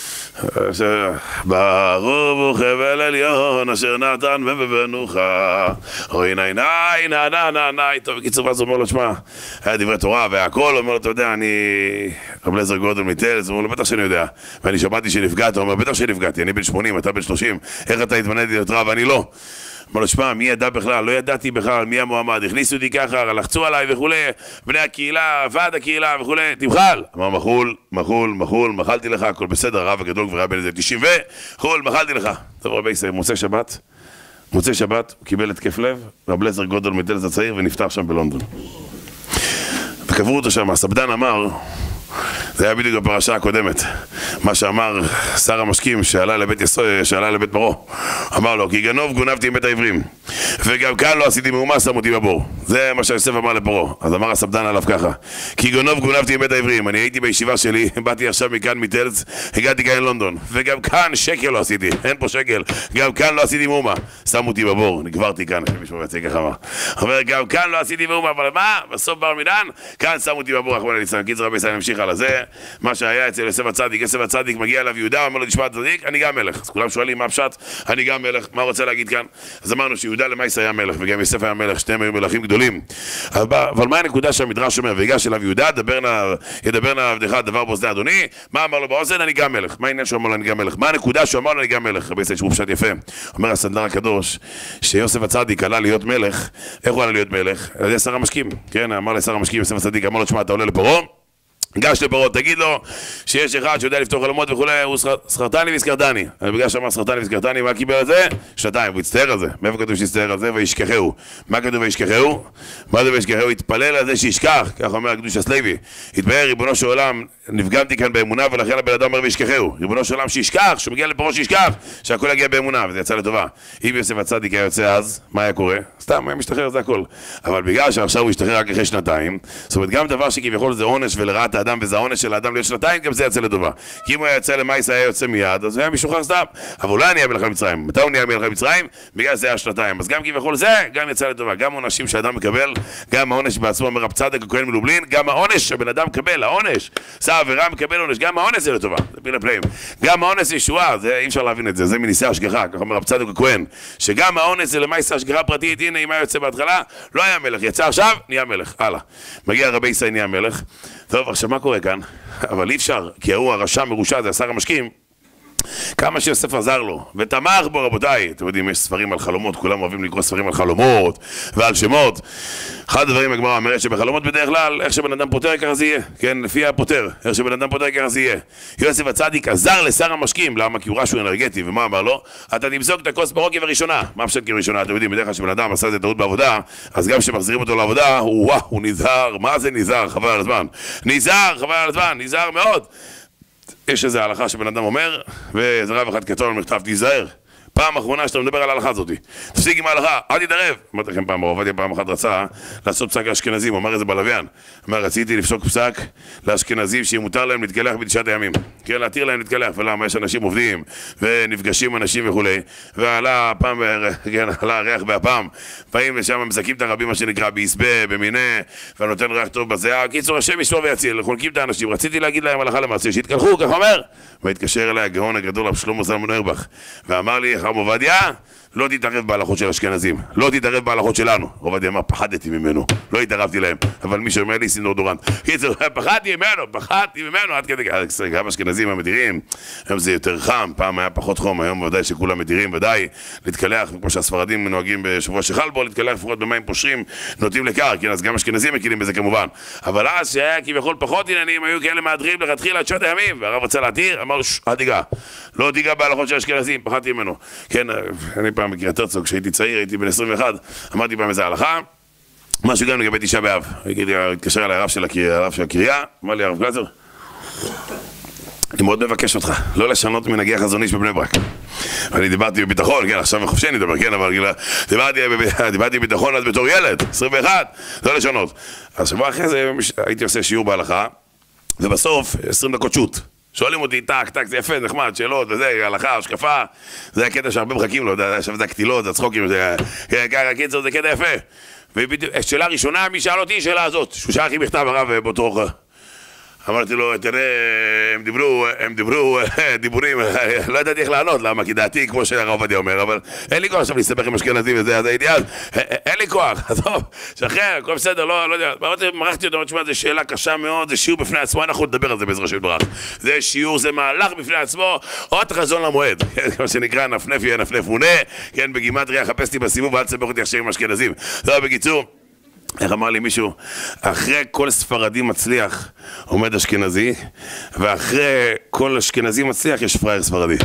ברוך חבל עליון אשר נתן ובנוחה אוי ני ני נה נה נה נה. טוב, בקיצור, אז הוא אומר לו, שמע, היה דברי תורה והכל, הוא אומר לו, אתה יודע, אני רב אליעזר גורדון מטלז, הוא אומר לו, בטח שאני יודע, ואני שמעתי שנפגעת, הוא אומר, בטח שנפגעתי, אני בן 80, אתה בן 30, איך אתה התמניתי להיות רב ואני לא? אמר לו, שמע, מי ידע בכלל? לא ידעתי בכלל מי המועמד, הכניסו אותי ככה, לחצו עליי וכולי, בני הקהילה, ועד הקהילה וכולי, תמחל. אמר, מחול, מחלתי לך, הכל בסדר, הרב הגדול כבר היה בין איזה 90 וחול, מחלתי לך. טוב, רבי ישראל, מוצא שבת, הוא קיבל התקף לב, רב אליעזר גורדון מטלז הצעיר ונפטר שם בלונדון. וקברו אותו שם, הסבדן אמר, זה היה בדיוק בפרשה הקודמת, מה שאמר שר המשקים שעלה לבית פרעה, אמר לו, כי גונבתי עם בית העברים, וגם כאן לא עשיתי מהומה, שם אותי בבור. זה מה שיוסף אמר לפרעה. אז אמר הסבדן עליו ככה, כי גונבתי עם בית העברים, אני הייתי בישיבה שלי, באתי עכשיו מכאן מטלז, הגעתי כאן ללונדון, וגם כאן שקל לא עשיתי, אין פה שקל, גם כאן לא עשיתי מהומה, שם אותי בבור, נקברתי כאן, מישהו יצא ככה אמר. אומר, גם כאן לא עשיתי מהומה, אבל מה? בסוף בר מינן, כאן שם אותי בבור. קיצור רבי ישראל המשיך על זה, מה שהיה אצל יוסף הצדיק. יוסף הצדיק מגיע אליו יהודה, אומר לו, תשמע צדיק, אני גם מלך. אז כולם שואלים מה הפשט, אני גם מלך, מה רוצה להגיד כאן? אז אמרנו שיהודה למעשה היה מלך וגם יוסף היה מלך, שניהם היו מלכים גדולים. אבל מה הנקודה שהמדרש אומר? ויגש אליו יהודה, ידבר נא עבדך דבר באוזני אדוני. מה אמר לו באוזן? אני גם מלך. מה העניין שהוא אמר לו אני גם מלך? מה הנקודה שהוא אמר לו אני גם מלך? רבי ישראל, שהוא פשט יפה. אומר הסנדלר הקדוש שיוסף הצדיק עלה להיות מלך. איך הוא עלה להיות מלך? על ידי שר המשקים. כן, אמר לשר המשקים יוסף הצדיק, אמר לו, תשמע, אתה עולה לפרעה, גש לפרעה, תגיד לו שיש אחד שיודע לפתור חלומות וכולי, הוא שכרתני והזכרתני. בגלל שאמר שכרתני והזכרתני, מה קיבל על זה? 2, הוא הצטער על זה. מאיפה כתוב שהצטער על זה? וישכחהו. מה כתוב וישכחהו? מה זה וישכחהו? התפלל על זה שישכח, כך אומר הקדוש הסלוי. התבהר, ריבונו של עולם, נפגמתי כאן באמונה, ולכן הבן אדם אומר וישכחהו. ריבונו של עולם שישכח, שמגיע לפרעה שישכח, שהכל יגיע באמונה, וזה יצא לטובה. אם יוסף הצדיק היה יוצא אז, מה היה קורה? סתם, היה משתחרר, זה הכל. אבל בגלל שעכשיו הוא ישתחרר רק אחרי 2, זאת אומרת, גם דבר שכביכול זה עונש ולרעת האדם, וזה העונש של האדם להיות 2, גם זה יצא לטובה. כי אם הוא היה יוצא למעשה, היה יוצא מיד, אז הוא היה משוחרר סתם. אבל אולי נהיה מלך מצרים. מתי הוא נהיה מלך מצרים? בגלל זה היה 2. אז גם כביכול זה, גם יצא לטובה. גם עונשים שאדם מקבל, גם העונש בעצמו, אומר רב צדוק הכהן מלובלין, גם העונש שבן אדם מקבל, העונש. שר עבירה מקבל עונש, גם העונש זה לטובה. זה פיל הפלאים. גם העונש ישועה, זה אי אפשר להבין את זה. זה מניסי השגחה, כך אומר רב צדוק הכהן, שגם העונש זה למעשה השגחה פרטית. הנה, אם היה יוצא בהתחלה, לא היה מלך. יצא עכשיו, נהיה מלך. הלאה. מגיע רבי ישראל נהיה מלך. טוב, עכשיו מה קורה כאן? אבל אי אפשר, כי הוא הרשע מרושע, זה השר המשקים. כמה שיוסף עזר לו, ותמך בו רבותיי. אתם יודעים, יש ספרים על חלומות, כולם אוהבים לקרוא ספרים על חלומות ועל שמות. אחד הדברים הגמרא אומרת שבחלומות בדרך כלל, איך שבן אדם פותר ככה זה יהיה, כן, לפי הפותר, איך שבן אדם פותר ככה זה יהיה. יוסף הצדיק עזר לשר המשקים, למה? כי הוא רע שהוא אנרגטי, ומה אמר לו? אתה נמזוג את הכוס ברוקי וראשונה. מה פשט כראשונה? אתם יודעים, בדרך כלל שבן אדם עשה את זה טעות בעבודה, אז גם כשמחזירים אותו לעבודה, הוא נזהר. מה זה נזהר? חבל על הזמן. נזהר, חבל על הזמן, נזהר מאוד. יש איזו הלכה שבן אדם אומר, ואיזה רב אחד כתוב למכתב, תיזהר. פעם אחרונה שאתה מדבר על ההלכה הזאת, תפסיק עם ההלכה, אל תתערב. אמרתי לכם פעם, עובדיה פעם אחת רצה לעשות פסק לאשכנזים, הוא אמר את זה בלוויין. אמר, רציתי לפסוק פסק לאשכנזים שמותר להם להתקלח בתשעת הימים. כן, להתיר להם להתקלח, ולמה יש אנשים עובדים, ונפגשים אנשים וכולי. ועלה הפעם, כן, עלה הריח בהפעם, באים לשם, מזכים את הרבים, מה שנקרא, ביסבה, במינה, ונותן ריח טוב בזיעה. קיצור, השם ישמור ויציל, חונקים את האנשים. רציתי להגיד להם הלכה למעשה, שיתקלחו, כך אומר. והתקשר אליי הגאון הגדול, רב שלמה זלמן אוירבך, ואמר לי, חם עובדיה, לא תתערב בהלכות של אשכנזים, לא תתערב בהלכות שלנו. עובדיה אמר, פחדתי ממנו, לא התערבתי להם, אבל מי שאומר לי סינור דורנט, פחדתי ממנו, עד כדי גם אשכנזים המדירים, היום זה יותר חם, פעם היה פחות חום, היום ודאי שכולם מדירים, ודאי להתקלח, כמו שהספרדים נוהגים בשבוע שחל בו, להתקלח לפחות במים פושרים, נוטים לקר, כן, אז גם אשכנזים מקילים בזה כמובן, אבל אז שהיה כביכול פחות עניינים, היו כאלה מהדרים לכתחילה עד 9 ימים, והרב רצה להתיר, אמר, אל תיגע, לא תיגע בהלכות של אשכנזים, פחדתי ממנו. כן, אני פעם בקריית הרצוג, כשהייתי צעיר, הייתי בן 21, אמרתי פעם איזה הלכה, משהו גם לגבי תשעה באב. התקשר אליי הרב של הקריה, אמר לי הרב גלזר, אני מאוד מבקש אותך, לא לשנות מנהגי החזון איש בבני ברק. ואני דיברתי בביטחון, כן, עכשיו חופשי אני מדבר, כן, אבל דיברתי בביטחון אז בתור ילד, 21, לא לשנות. אז שבוע אחרי זה הייתי עושה שיעור בהלכה, ובסוף 20 דקות שוט. שואלים אותי, טק, זה יפה, זה נחמד, שאלות וזה, הלכה, השקפה, זה הקטע שהרבה מחכים לו, עכשיו זה הקטילות, זה הצחוקים, זה ככה, קיצור, זה קטע יפה. ושאלה ראשונה, מי שאל אותי, שאלה הזאת, שהוא שלח לי מכתב הרב באותו אמרתי לו, תראה, הם דיברו דיבורים, לא ידעתי איך לענות, למה? כי דעתי, כמו שהרב עובדיה אומר, אבל אין לי כוח עכשיו להסתבך עם אשכנזים וזה, אז הייתי אז, אין לי כוח, טוב, שחרר, הכל בסדר, לא יודע, מרחתי אותו, תשמע, זו שאלה קשה מאוד, זה שיעור בפני עצמו, אנחנו נדבר על זה בעזרת השם יתברך, זה שיעור, זה מהלך בפני עצמו, עוד חזון למועד, כמו שנקרא, נפנף יהיה נפנף מונה, כן, בגימטריה, חפשתי בסיבוב, ואל תסבך אותי עכשיו עם אשכנזים. טוב, בקיצור, איך אמר לי מישהו, אחרי כל ספרדי מצליח עומד אשכנזי, ואחרי כל אשכנזי מצליח יש פראייר ספרדי.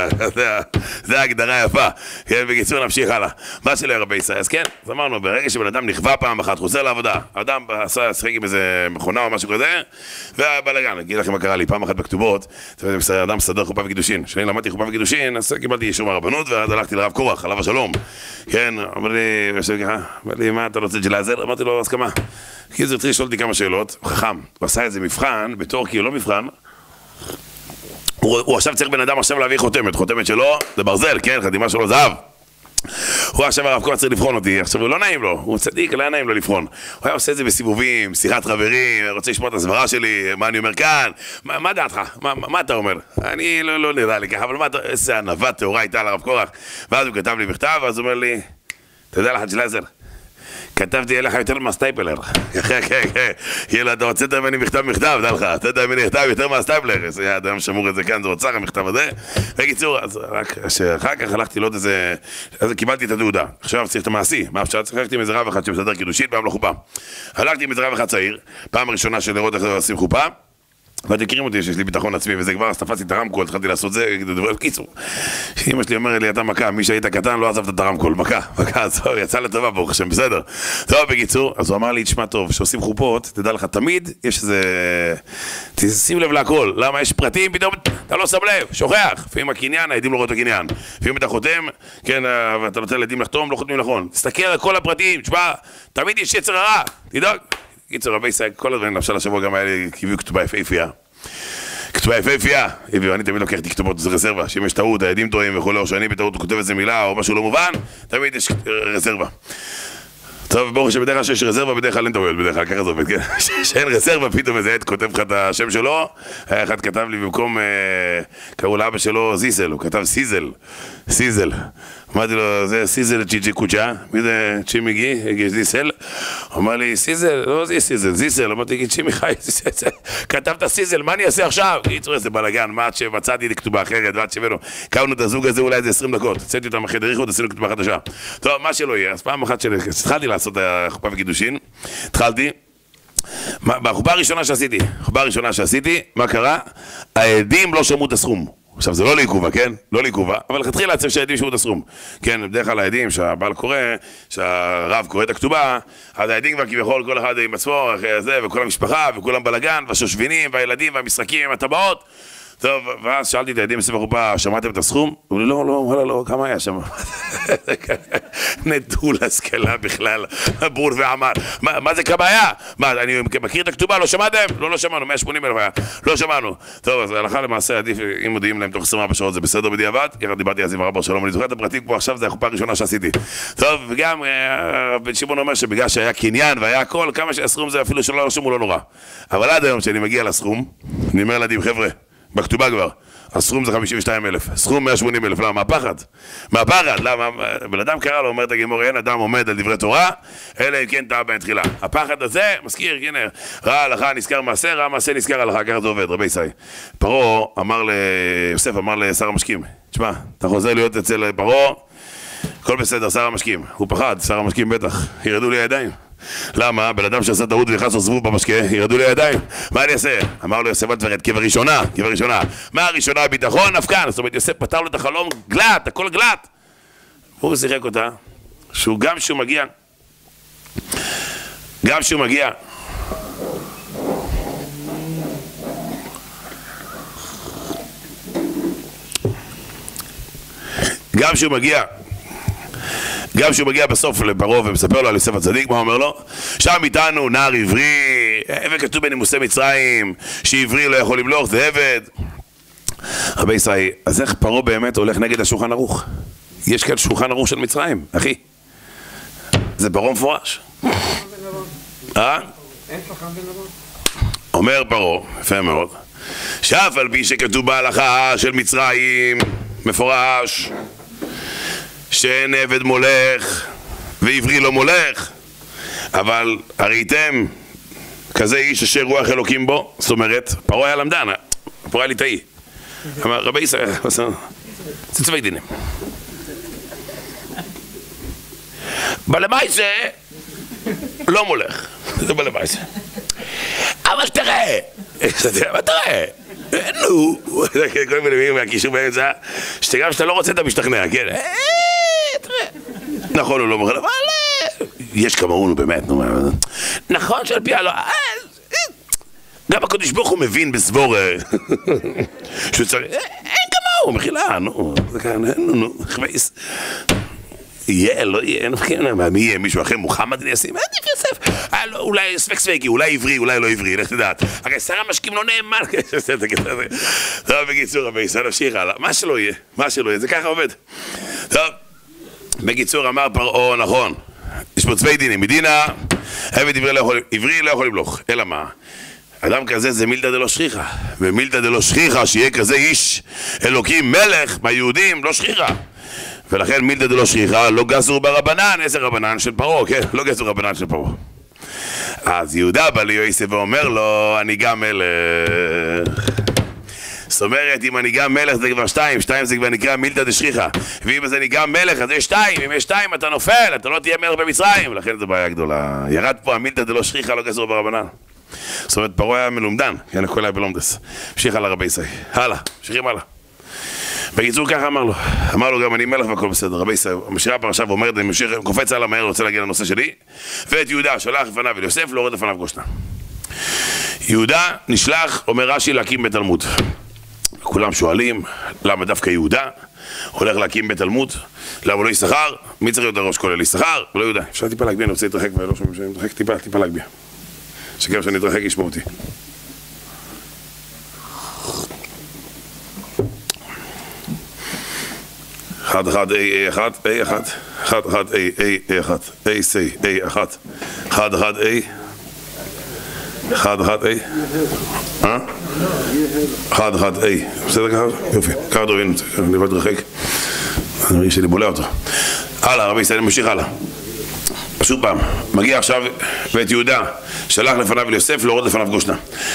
זה ההגדרה יפה. כן, בקיצור נמשיך הלאה. מה שלא הרבה ישראל? אז כן, אז אמרנו, ברגע שבן אדם נכווה פעם אחת, חוזר לעבודה, אדם עשה שחק עם איזה מכונה או משהו כזה, והבלגן, אגיד לכם מה קרה לי, פעם אחת בכתובות, אדם מסדר חופה וקידושין. כשאני למדתי חופה וקידושין, אז קיבלתי אישור מהרבנות, ואז הלכתי לרב קורח, עליו השלום. כן, אמר לי, מה אתה רוצה ג'לאזר? אמרתי לו, הסכמה. כי זה התחיל לשאול אותי כמה שאלות, הוא חכם, הוא עשה איזה מבחן, בתור כי הוא לא מבחן, הוא עכשיו צריך בן אדם עכשיו להביא חותמת שלו, זה ברזל, כן, חתימה שלו זהב. הוא עכשיו הרב קורח צריך לבחון אותי, עכשיו הוא לא נעים לו, הוא צדיק, לא היה נעים לו לבחון. הוא היה עושה את זה בסיבובים, שיחת חברים, רוצה לשמוע את הסברה שלי, מה אני אומר כאן, מה דעתך, מה אתה אומר? אני לא נראה לי ככה, אבל איזה ענווה טהורה הייתה לרב קורח. ואז הוא כתב לי מכתב, ואז הוא אומר לי, אתה יודע לך ג'לאזר, כתבתי אליך יותר מהסטייפלר. ילד, אתה הוצאת ממני מכתב, דע לך, אתה יודע ממני מכתב יותר מהסטייפלר. איזה אדם שמור את זה כאן, זה אוצר המכתב הזה. בקיצור, אז רק שאחר כך הלכתי לעוד איזה, אז קיבלתי את התעודה. עכשיו צריך את המעשי. מה אפשר? הלכתי עם איזה רב אחד שמסדר קידושין, פעם לא חופה. הלכתי עם איזה רב אחד צעיר, פעם ראשונה של לראות איך עושים חופה. ואתם מכירים אותי שיש לי ביטחון עצמי, וזה כבר תפסתי את הרמקול, התחלתי לעשות זה, קיצור. אמא שלי אומרת לי, אתה מכה, מי שהיית קטן לא עזבת את הרמקול, מכה, יצא לטובה ברוך השם, בסדר. טוב, בקיצור, אז הוא אמר לי, תשמע טוב, כשעושים חופות, תדע לך, תמיד יש איזה, תשים לב להכל, למה יש פרטים, פתאום אתה לא שם לב, שוכח, לפעמים הקניין, העדים לא רואים את הקניין, לפעמים אתה חותם, כן, ואתה נותן לעדים לחתום, לא חותמים נכון, תסתכל על כל הפרטים, תשמע, תמיד יש יצר הרע, תדאג. קיצור, רבי ישראל, כל הדברים, למשל השבוע גם היה לי קיבלו כתובה יפהפייה. כתובה יפהפייה, ואני תמיד לוקח את כתובות, זה רזרבה, שאם יש טעות, העדים טועים וכו', או שאני בטעות כותב איזה מילה או משהו לא מובן, תמיד יש רזרבה. טוב, ברוך שבדרך כלל שיש רזרבה, בדרך כלל אין טעויות, בדרך כלל ככה זה עובד, כן? שאין רזרבה, פתאום איזה עד כותב לך את השם שלו, היה אחד כתב לי במקום, קראו לאבא שלו זיסל, הוא כתב סיזל. אמרתי לו, זה סיזל צ'יצ'י קוצ'ה, מי זה צ'ימיגי, זיסל? אמר לי, סיזל, לא זה סיזל, זיסל, אמרתי, צ'ימי חי, כתבת סיזל, מה אני אעשה עכשיו? קיצור איזה בלגן, מה עד שמצאתי לי כתובה אחרת, ועד שבנו, קמנו את הזוג הזה אולי איזה 20 דקות, צאתי אותם אחרי דריכות, עשינו כתובה חדשה. טוב, מה שלא יהיה, אז פעם אחת שהתחלתי לעשות החופה וקידושין, התחלתי, בחופה הראשונה שעשיתי, מה קרה? העדים לא שמעו את הסכום. עכשיו זה לא לעיכובה, כן? לא לעיכובה, אבל תתחיל לעצב שהעדים שמעו את הסכום. כן, בדרך כלל העדים שהבעל קורא, שהרב קורא את הכתובה, אז העדים כבר כביכול כל אחד עם עצמו, אחרי זה, וכל המשפחה, וכולם בלגן, והשושבינים, והילדים, והמשחקים, עם הטבעות. טוב, ואז שאלתי את הילדים בסוף החופה, שמעתם את הסכום? הוא לי, לא, כמה היה שם? נטול השכלה בכלל, בור ועמל. מה זה כמה היה? מה, אני מכיר את הכתובה, לא שמעתם? לא שמענו, 180,000 היה, לא שמענו. טוב, אז הלכה למעשה, עדיף, אם מודיעים להם תוך 24 שעות זה בסדר בדיעבד, ככה דיברתי אז עם הרב בר שלום, אני זוכר את הפרטים כמו עכשיו, זה החופה הראשונה שעשיתי. טוב, וגם בן שמעון אומר שבגלל שהיה קניין והיה הכל, כמה שהסכום זה אפילו שלא רשום הוא לא נורא. אבל עד היום כשאני מגיע לסכום, אני אומר לילדים, חבר'ה, בכתובה כבר, הסכום זה 52,000, סכום 180,000, למה? מהפחד. מהפחד, למה? בן אדם קרא לו, אומר את הגמור, אין אדם עומד על דברי תורה, אלא אם כן טעה בהם תחילה. הפחד הזה, מזכיר, הנה, ראה הלכה נזכר מעשה, ראה מעשה נזכר הלכה, ככה זה עובד, רבי ישראל. פרעה אמר יוסף אמר לשר המשקים, תשמע, אתה חוזר להיות אצל פרעה, הכל בסדר, שר המשקים. הוא פחד, שר המשקים בטח, ירדו לי הידיים. למה? בן אדם שעשה טעות ונכנס לו זבוב במשקה, ירדו לי הידיים. מה אני אעשה? אמר לו יוסף הדברת, כבראשונה. מה הראשונה? הביטחון? נפקן. זאת אומרת, יוסף פתר לו את החלום גלת, הכל גלת. הוא שיחק אותה, גם שהוא מגיע, גם שהוא מגיע בסוף לפרעה ומספר לו על יוסף הצדיק, מה אומר לו? שם איתנו נער עברי, וכתוב בנימוסי מצרים שעברי לא יכול למלוך, זה עבד. רבי ישראל, אז איך פרעה באמת הולך נגד השולחן ערוך? יש כאן שולחן ערוך של מצרים, אחי, זה פרעה מפורש. אומר פרעה, יפה מאוד, שאף על פי שכתוב בהלכה של מצרים מפורש שאין עבד מולך ועברי לא מולך, אבל הראיתם כזה איש אשר רוח אלוקים בו. זאת אומרת, פרעה היה למדן, פרעה היה ליטאי. אמר רבי ישראל, זה צווי דינים. בלמייסה לא מולך, זה בלמייסה. אבל תראה, נו, כל מיני מילים מהקישור באמצע, שגם שאתה לא רוצה אתה משתכנע, כן? נכון, הוא לא מוכן, אבל יש כמונו באמת, נכון שעל פי הלא, גם הקדוש ברוך הוא מבין בסבור שהוא צריך, אין כמוהו, מחילה, נו, חוויס, יהיה, לא יהיה, מי יהיה, מישהו אחר, מוחמד ישים, עדיף יוסף, אולי ספק ספקי, אולי עברי, אולי לא עברי, לך תדעת, הרי שר המשקים לא נאמן, טוב, בקיצור, רבי ישראל, נמשיך הלאה, מה שלא יהיה, זה ככה עובד. טוב, בקיצור, אמר פרעה, נכון, יש פה צווי דינים, מדינה, עבד עברי לא יכול למלוך, אלא מה? אדם כזה זה מילתא דלא שכיחא, ומילתא דלא שכיחא שיהיה כזה איש אלוקים מלך מהיהודים, לא שכיחא. ולכן מילתא דלא שכיחא לא גזרו ברבנן, איזה רבנן של פרעה, כן? לא גזרו רבנן של פרעה. אז יהודה בא ליוסף ואומר לו, אני גם מלך. זאת אומרת, אם אני גם מלך זה כבר 2 זה כבר נקרא מילתא דשכיחא. ואם זה אני גם מלך אז יש 2, אם יש 2 אתה נופל, אתה לא תהיה מלך במצרים. לכן זו בעיה גדולה. ירד פה המילתא דלא שכיחא לא גזרו ברבנן. זאת אומרת, פרעה היה מלומדן, כן, הכל היה בלומדס. המשיך הלאה רבי ישראל. הלאה, ממשיכים הלאה. בקיצור ככה אמר לו גם אני מלך והכל בסדר. רבי ישראל, ממשיכה הפרשה ואומרת, אני ממשיך, קופץ הלאה מהר, רוצה להגיע לנושא שלי. ואת יהודה שלח לפניו אל יוסף, לא הורד לפניו גושנה. יהודה נשלח, אומר רש"י, להקים בית תלמוד. כולם שואלים, למה דווקא יהודה הולך להקים בית תלמוד? למה לא יששכר? מי צריך להיות הראש כולל? יששכר? לא יהודה. אפשר טיפה להגביה, אני רוצה להתרחק ולא שומעים שאני מתרחק, טיפה להגביה. שגם שאני אתרחק ישמע אותי. אחד, A1, A1, אחד, A1, A1, A1, אחד, A, אחד, A, אחד, A, בסדר ככה? יופי, ככה דובין, אני לא אתרחק, אני מרגיש שאני בולע אותו. הלאה, רבי ישראל, ממשיך הלאה. פשוט פעם, מגיע עכשיו ואת יהודה, שלח לפניו אל יוסף, לא הורד לפניו גושנה.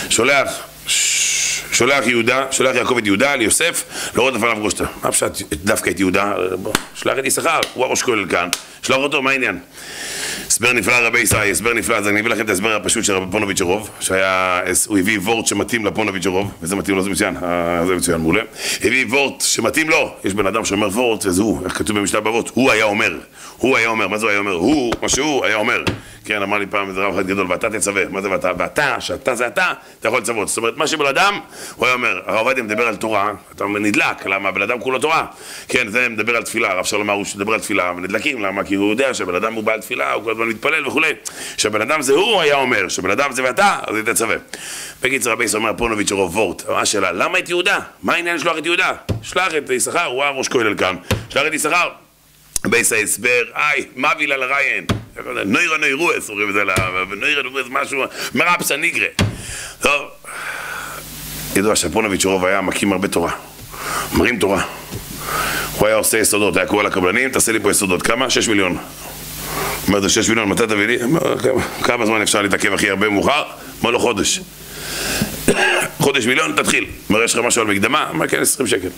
שולח יעקב את יהודה ליוסף, לא הורד לפניו גושנה. מה פשוט דווקא את יהודה? שלח את יששכר, הוא הראש כולל כאן, שלח אותו, מה העניין? הסבר נפלא רבי ישראל, הסבר נפלא, אז אני אביא לכם את ההסבר הפשוט של רבי פונוביץ'-רוב, הוא הביא וורט שמתאים לפונוביץ'-רוב, וזה מתאים לו, זה מצוין, זה מצוין, מעולה. הביא וורט שמתאים לו, יש בן אדם שאומר וורט, וזה הוא, איך כתוב במשנה באבות, הוא היה אומר, מה זה הוא היה אומר? הוא, מה שהוא היה אומר. כן, אמר לי פעם, זה רב אחד גדול, ואתה תצווה, מה זה ואתה, שאתה זה אתה יכול לצוות. זאת אומרת, מה שבן אדם, הוא היה אומר, הרב עובדיה מדבר על תורה, אתה נדלק, למה? בן אדם כולו תורה. כן, זה מדבר על תפילה, הרב שלום אמר, הוא מדבר על תפילה, ונדלקים, למה? כי הוא יודע שבן אדם הוא בעל תפילה, הוא כל הזמן מתפלל וכו'. שבן אדם זה הוא היה אומר, שבן אדם זה ואתה, אז היא תצווה. בקיצור, רבי אומר, פונוביץ'-רוב וורט, מה השאלה? למה את יהודה? מה העניין לשלוח את יהודה? שלח את יששכר, הוא הראש כולל כאן. שלח את יששכר. בייס ההסבר, מביל על הריין, נוירה נוירועס, אומרים את זה, נוירה נוירועס משהו, מרפסה ניגרה. טוב, ידוע שפונוביץ'-רוב היה מקים הרבה תורה, מרים תורה. הוא היה עושה יסודות, היה קורא לקבלנים, תעשה לי פה יסודות, כמה? 6 מיליון. אומר, זה 6 מיליון, מתי תביא לי? כמה זמן אפשר להתעכב הכי הרבה מאוחר? אומר לו חודש. חודש מיליון, תתחיל. אומר, יש לך משהו על מקדמה? אומר, כן, 20 שקל.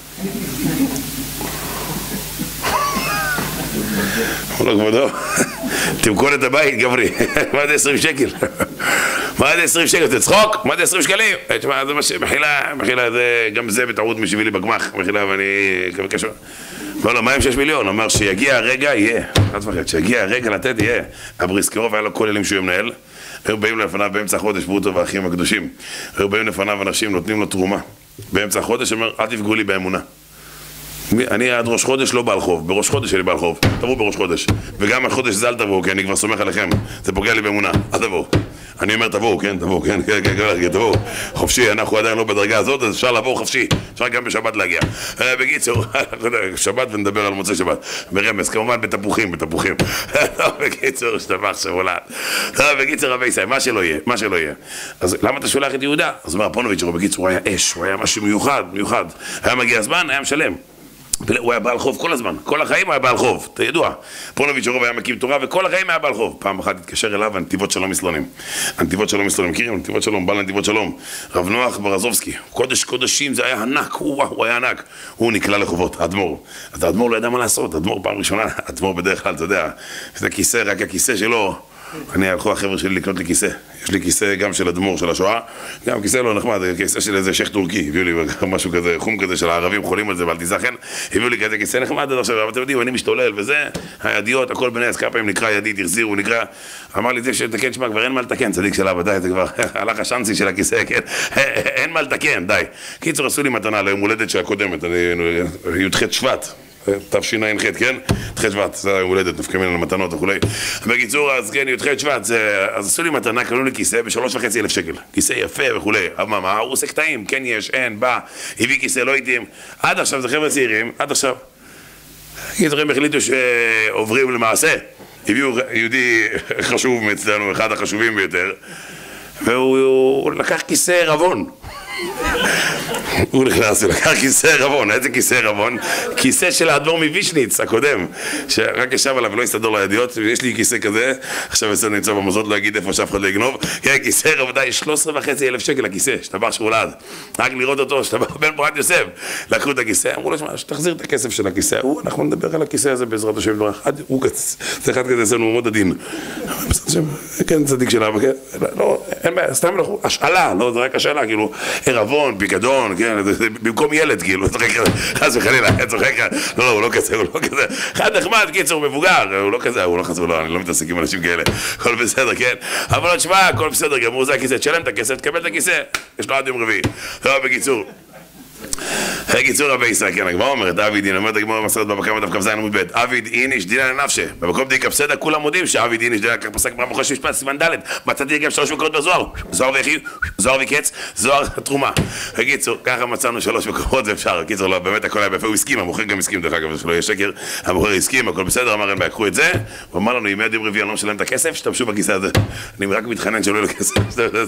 לא כבודו, תמכון את הבית גברי, מה זה 20 שקל? מה זה 20 שקל? זה צחוק? מה זה 20 שקלים? תשמע, זה מחילה, גם זה בטעות משיבי לי בגמח, מחילה ואני קשור. לא, מה עם 6 מיליון? אומר שיגיע הרגע, יהיה. שיגיע הרגע לתת, יהיה. הבריסקרוב היה לו כל אלים שהוא מנהל, היו באים לפניו באמצע החודש, ברוטו והאחים הקדושים, היו באים לפניו אנשים, נותנים לו תרומה. באמצע החודש, אומר, אל תפגעו לי באמונה. אני עד ראש חודש לא בעל חוב, בראש חודש אני בעל חוב, תבואו בראש חודש, וגם החודש זה אל תבואו, כי אני כבר סומך עליכם, זה פוגע לי באמונה, אל תבואו. אני אומר תבואו, כן, תבואו, כן, תבואו, חופשי, אנחנו עדיין לא בדרגה הזאת, אז אפשר לבוא חופשי, אפשר גם בשבת להגיע. בקיצור, שבת ונדבר על מוצאי שבת, ברמז, כמובן בתפוחים. בקיצור, שתבח שבולעת. בקיצור, רבי ישראל, מה שלא יהיה. אז למה אתה שולח את יהודה? אז אומר, פונוביץ'-רוב, בקיצור, הוא היה אש, הוא היה משהו מיוחד. היה מגיע הזמן, היה משלם. הוא היה בעל חוב כל הזמן, כל החיים הוא היה בעל חוב, אתה ידוע. פונוביץ'-רוב היה מקים תורה וכל החיים היה בעל חוב. פעם אחת התקשר אליו הנתיבות שלום מסלונים. הנתיבות שלום מסלונים, מכירים? הנתיבות שלום, בעל הנתיבות שלום. רב נוח ברזובסקי, קודש קודשים, זה היה ענק, הוא היה ענק. הוא נקלע לחובות, אדמו"ר. אז האדמו"ר לא ידע מה לעשות, אדמו"ר פעם ראשונה, אדמו"ר בדרך כלל, אתה יודע, זה כיסא, רק הכיסא שלו. אני הלכו החבר'ה שלי לקנות לי כיסא, יש לי כיסא גם של אדמו"ר של השואה, גם כיסא לא נחמד, כיסא של איזה שייך טורקי, הביאו לי משהו כזה, חום כזה של הערבים חולים על זה, ואל תיזכן, הביאו לי כזה כיסא נחמד עד עכשיו, אבל אתם יודעים, אני משתולל וזה, הידיעות, הכל בנס, כמה פעמים נקרא ידית, החזירו, נקרא, אמר לי זה שתקן, שמע, כבר אין מה לתקן, צדיק שלה, ודאי, זה כבר הלך השאנסי של הכיסא, כן, אין מה לתקן, די. קיצור, עשו לי מתנה ליום הולדת שהקודמת, י"ח שבט. תשע"ח, כן? י"ח שבט, זה היום הולדת, נפקא ממנו למתנות וכולי. בקיצור, אז כן, י"ח שבט, אז עשו לי מתנה, קנו לי כיסא ב3,500 שקל. כיסא יפה וכולי. אבל מה? הוא עושה קטעים, כן יש, אין, בא, הביא כיסא, לא איתים. עד עכשיו, זה חבר'ה צעירים, עד עכשיו. הם החליטו שעוברים למעשה. הביאו יהודי חשוב מאצלנו, אחד החשובים ביותר, והוא לקח כיסא רבון. הוא נכנס, הוא לקח כיסא רבון, איזה כיסא רבון? כיסא של האדמו"ר מווישניץ הקודם, שרק ישב עליו ולא יסתדר לו ידיעות, יש לי כיסא כזה, עכשיו אצלנו נמצא במזות, לא אגיד איפה שאף אחד לא יגנוב, כן, כיסא רבותי, 13,500 שקל לכיסא, שטבח שהולד, רק לראות אותו, שטבח בן פורת יוסף, לקחו את הכיסא, אמרו לו, שתחזיר את הכסף של הכיסא, אנחנו נדבר על הכיסא הזה בעזרת השם, זה אחד כזה אצלנו מאוד עדין, כן, צדיק שלה, לא, אין בעיה, סתם לא, השאלה, לא, זה רק השאלה, כאילו, ערבון, פיקדון, כן, במקום ילד, כאילו, חס וחלילה, לא, הוא לא כזה, אחד נחמד, קיצור, מבוגר, הוא לא כזה, הוא לא חס וחלילה, אני לא מתעסק עם אנשים כאלה, הכל בסדר, כן, אבל עוד שמע, הכל בסדר, גמור, זה הכיסא, תשלם את הכסף, תקבל את הכיסא, יש לו עד יום רביעי, לא, בקיצור. קיצור רבי ישראל, כן, הגמרא אומרת, אביד אין, אומרת הגמרא במסכת בבא קמא דף כ"ז עמוד ב', אביד אין איש דינא לנפשי, במקום דאיכא פסדא כולם מודים שאביד אין איש דינא, כך פסק ברמב"ם חודש משפט, סימן ד', מצאתי גם 3 מקומות בזוהר, זוהר ויחי, זוהר וקץ, זוהר התרומה. בקיצור, ככה מצאנו 3 מקומות ואפשר, קיצור, לא, באמת הכל היה ביפה, הוא הסכים, המוכר גם הסכים, דרך אגב, שלא יהיה שקר, המוכר הסכים, הכל בסדר, אמר אין בעיה, קחו את זה, הוא אמר לנו, אם עד יום רביעי אני לא משלם את הכסף, שתמשו בכיסא הזה. אני רק מתחנן שלא יהיה לו כסף,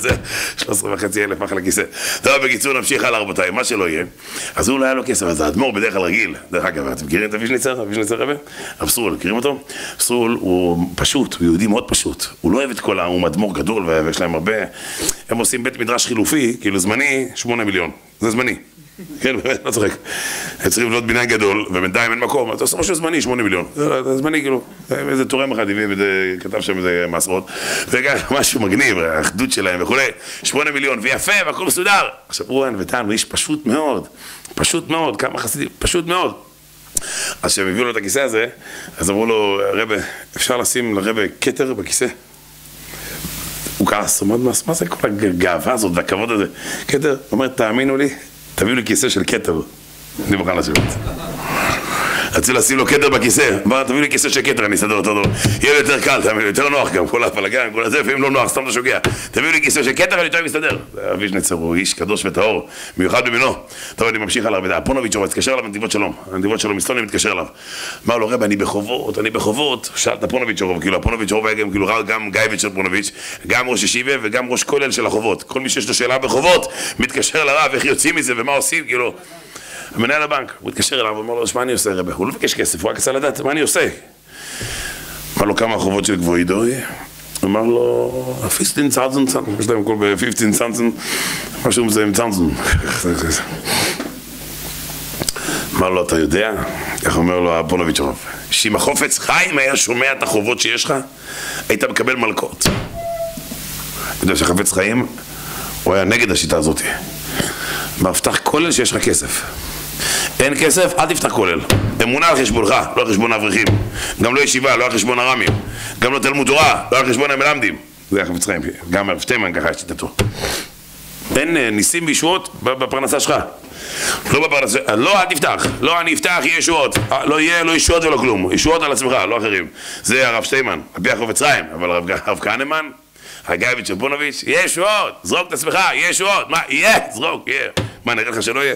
13,500 אחלה כיסא. טוב, בקיצור, נמשיך הלאה, רבותיי, מה שלא יהיה. אז הוא לא היה לו כסף, אז האדמו"ר בדרך כלל רגיל. דרך אגב, אתם מכירים את הוויז'ניצר רבי? רב סרול, מכירים אותו? סרול הוא פשוט, הוא יהודי מאוד פשוט. הוא לא אוהב את כל הוא אדמו"ר גדול ויש להם הרבה. הם עושים בית מדרש חילופי, כאילו זמני, 8 מיליון. זה זמני. כן, באמת, לא צוחק. צריכים לבנות בניין גדול, ובינתיים אין מקום, אתה עושה משהו זמני, 8 מיליון. זה זמני, כאילו, איזה תורם אחד הביא, וכתב שם איזה מעשרות, וגם משהו מגניב, האחדות שלהם וכו', 8 מיליון, ויפה, והכל מסודר. עכשיו, רואן ותן, הוא איש פשוט מאוד, פשוט מאוד, כמה חסידים, פשוט מאוד. אז כשהם הביאו לו את הכיסא הזה, אז אמרו לו, רבי, אפשר לשים לרבי כתר בכיסא? הוא כעס, הוא אומר, מה זה כל הגאווה הזאת והכבוד הזה? כתר, הוא אומר, תאמינו לי, תביאו לי כיסא של כתר. אני מוכן לשבת. רצו לשים לו כתר בכיסא, אמר, תביאו לי כיסא של כתר, אני אסדר אותו, יהיה יותר קל, תאמינו, יותר נוח גם, כל הפלגן, כל הזה, לפעמים לא נוח, סתם אתה שוגע. תביאו לי כיסא של כתר, אני יותר מסתדר. ויז'ניצר הוא איש קדוש וטהור, מיוחד במינו. טוב, אני ממשיך עליו, הפונוביץ' התקשר אליו בנתיבות שלום, הנתיבות שלום מסלונים מתקשר אליו. אמר לו, רב, אני בחובות, שאל את הפונוביץ' כאילו, הפונוביץ' היה גם גייביץ' של פונוביץ', גם ראש ישיבה וגם ראש כולל של החובות. כל מי שיש לו שאלה בחובות, מתקשר לרב, איך יוצאים מזה ומה עושים, כאילו. המנהל הבנק, הוא התקשר אליו, הוא אומר לו, מה אני עושה רבי? הוא לא מבקש כסף, הוא רק רצה לדעת, מה אני עושה? אמר לו, כמה החובות של גבוהידוי? הוא אמר לו, 15,000 צנצן, יש להם כל ב-15 צנצן, משהו מזה עם צנצן. אמר לו, אתה יודע? איך אומר לו הפונוביץ' רב, שאם החופץ חיים היה שומע את החובות שיש לך, היית מקבל מלכות. אתה יודע שהחפץ חיים, הוא היה נגד השיטה הזאת. בהבטח כולל שיש לך כסף. אין כסף, אל תפתח כולל. אמונה על חשבונך, לא על חשבון האברכים. גם לא ישיבה, לא על חשבון הרמים. גם לא תלמוד תורה, לא על חשבון המלמדים. זה החפץ חיים, גם הרב שטיימן ככה שיטתו. אין ניסים וישועות בפרנסה שלך. לא בפרנסה, לא, אל תפתח. לא, אני אפתח, יהיה ישועות. לא יהיה, לא ישועות ולא כלום. ישועות על עצמך, לא אחרים. זה הרב שטיימן, על פי החפץ חיים. אבל הרב כהנמן, הגייביץ' של פונוביץ', יהיה ישועות, זרוק את עצמך, יהיה ישועות, מה, יהיה, זרוק, יהיה. מה, נראה לך שלא יהיה?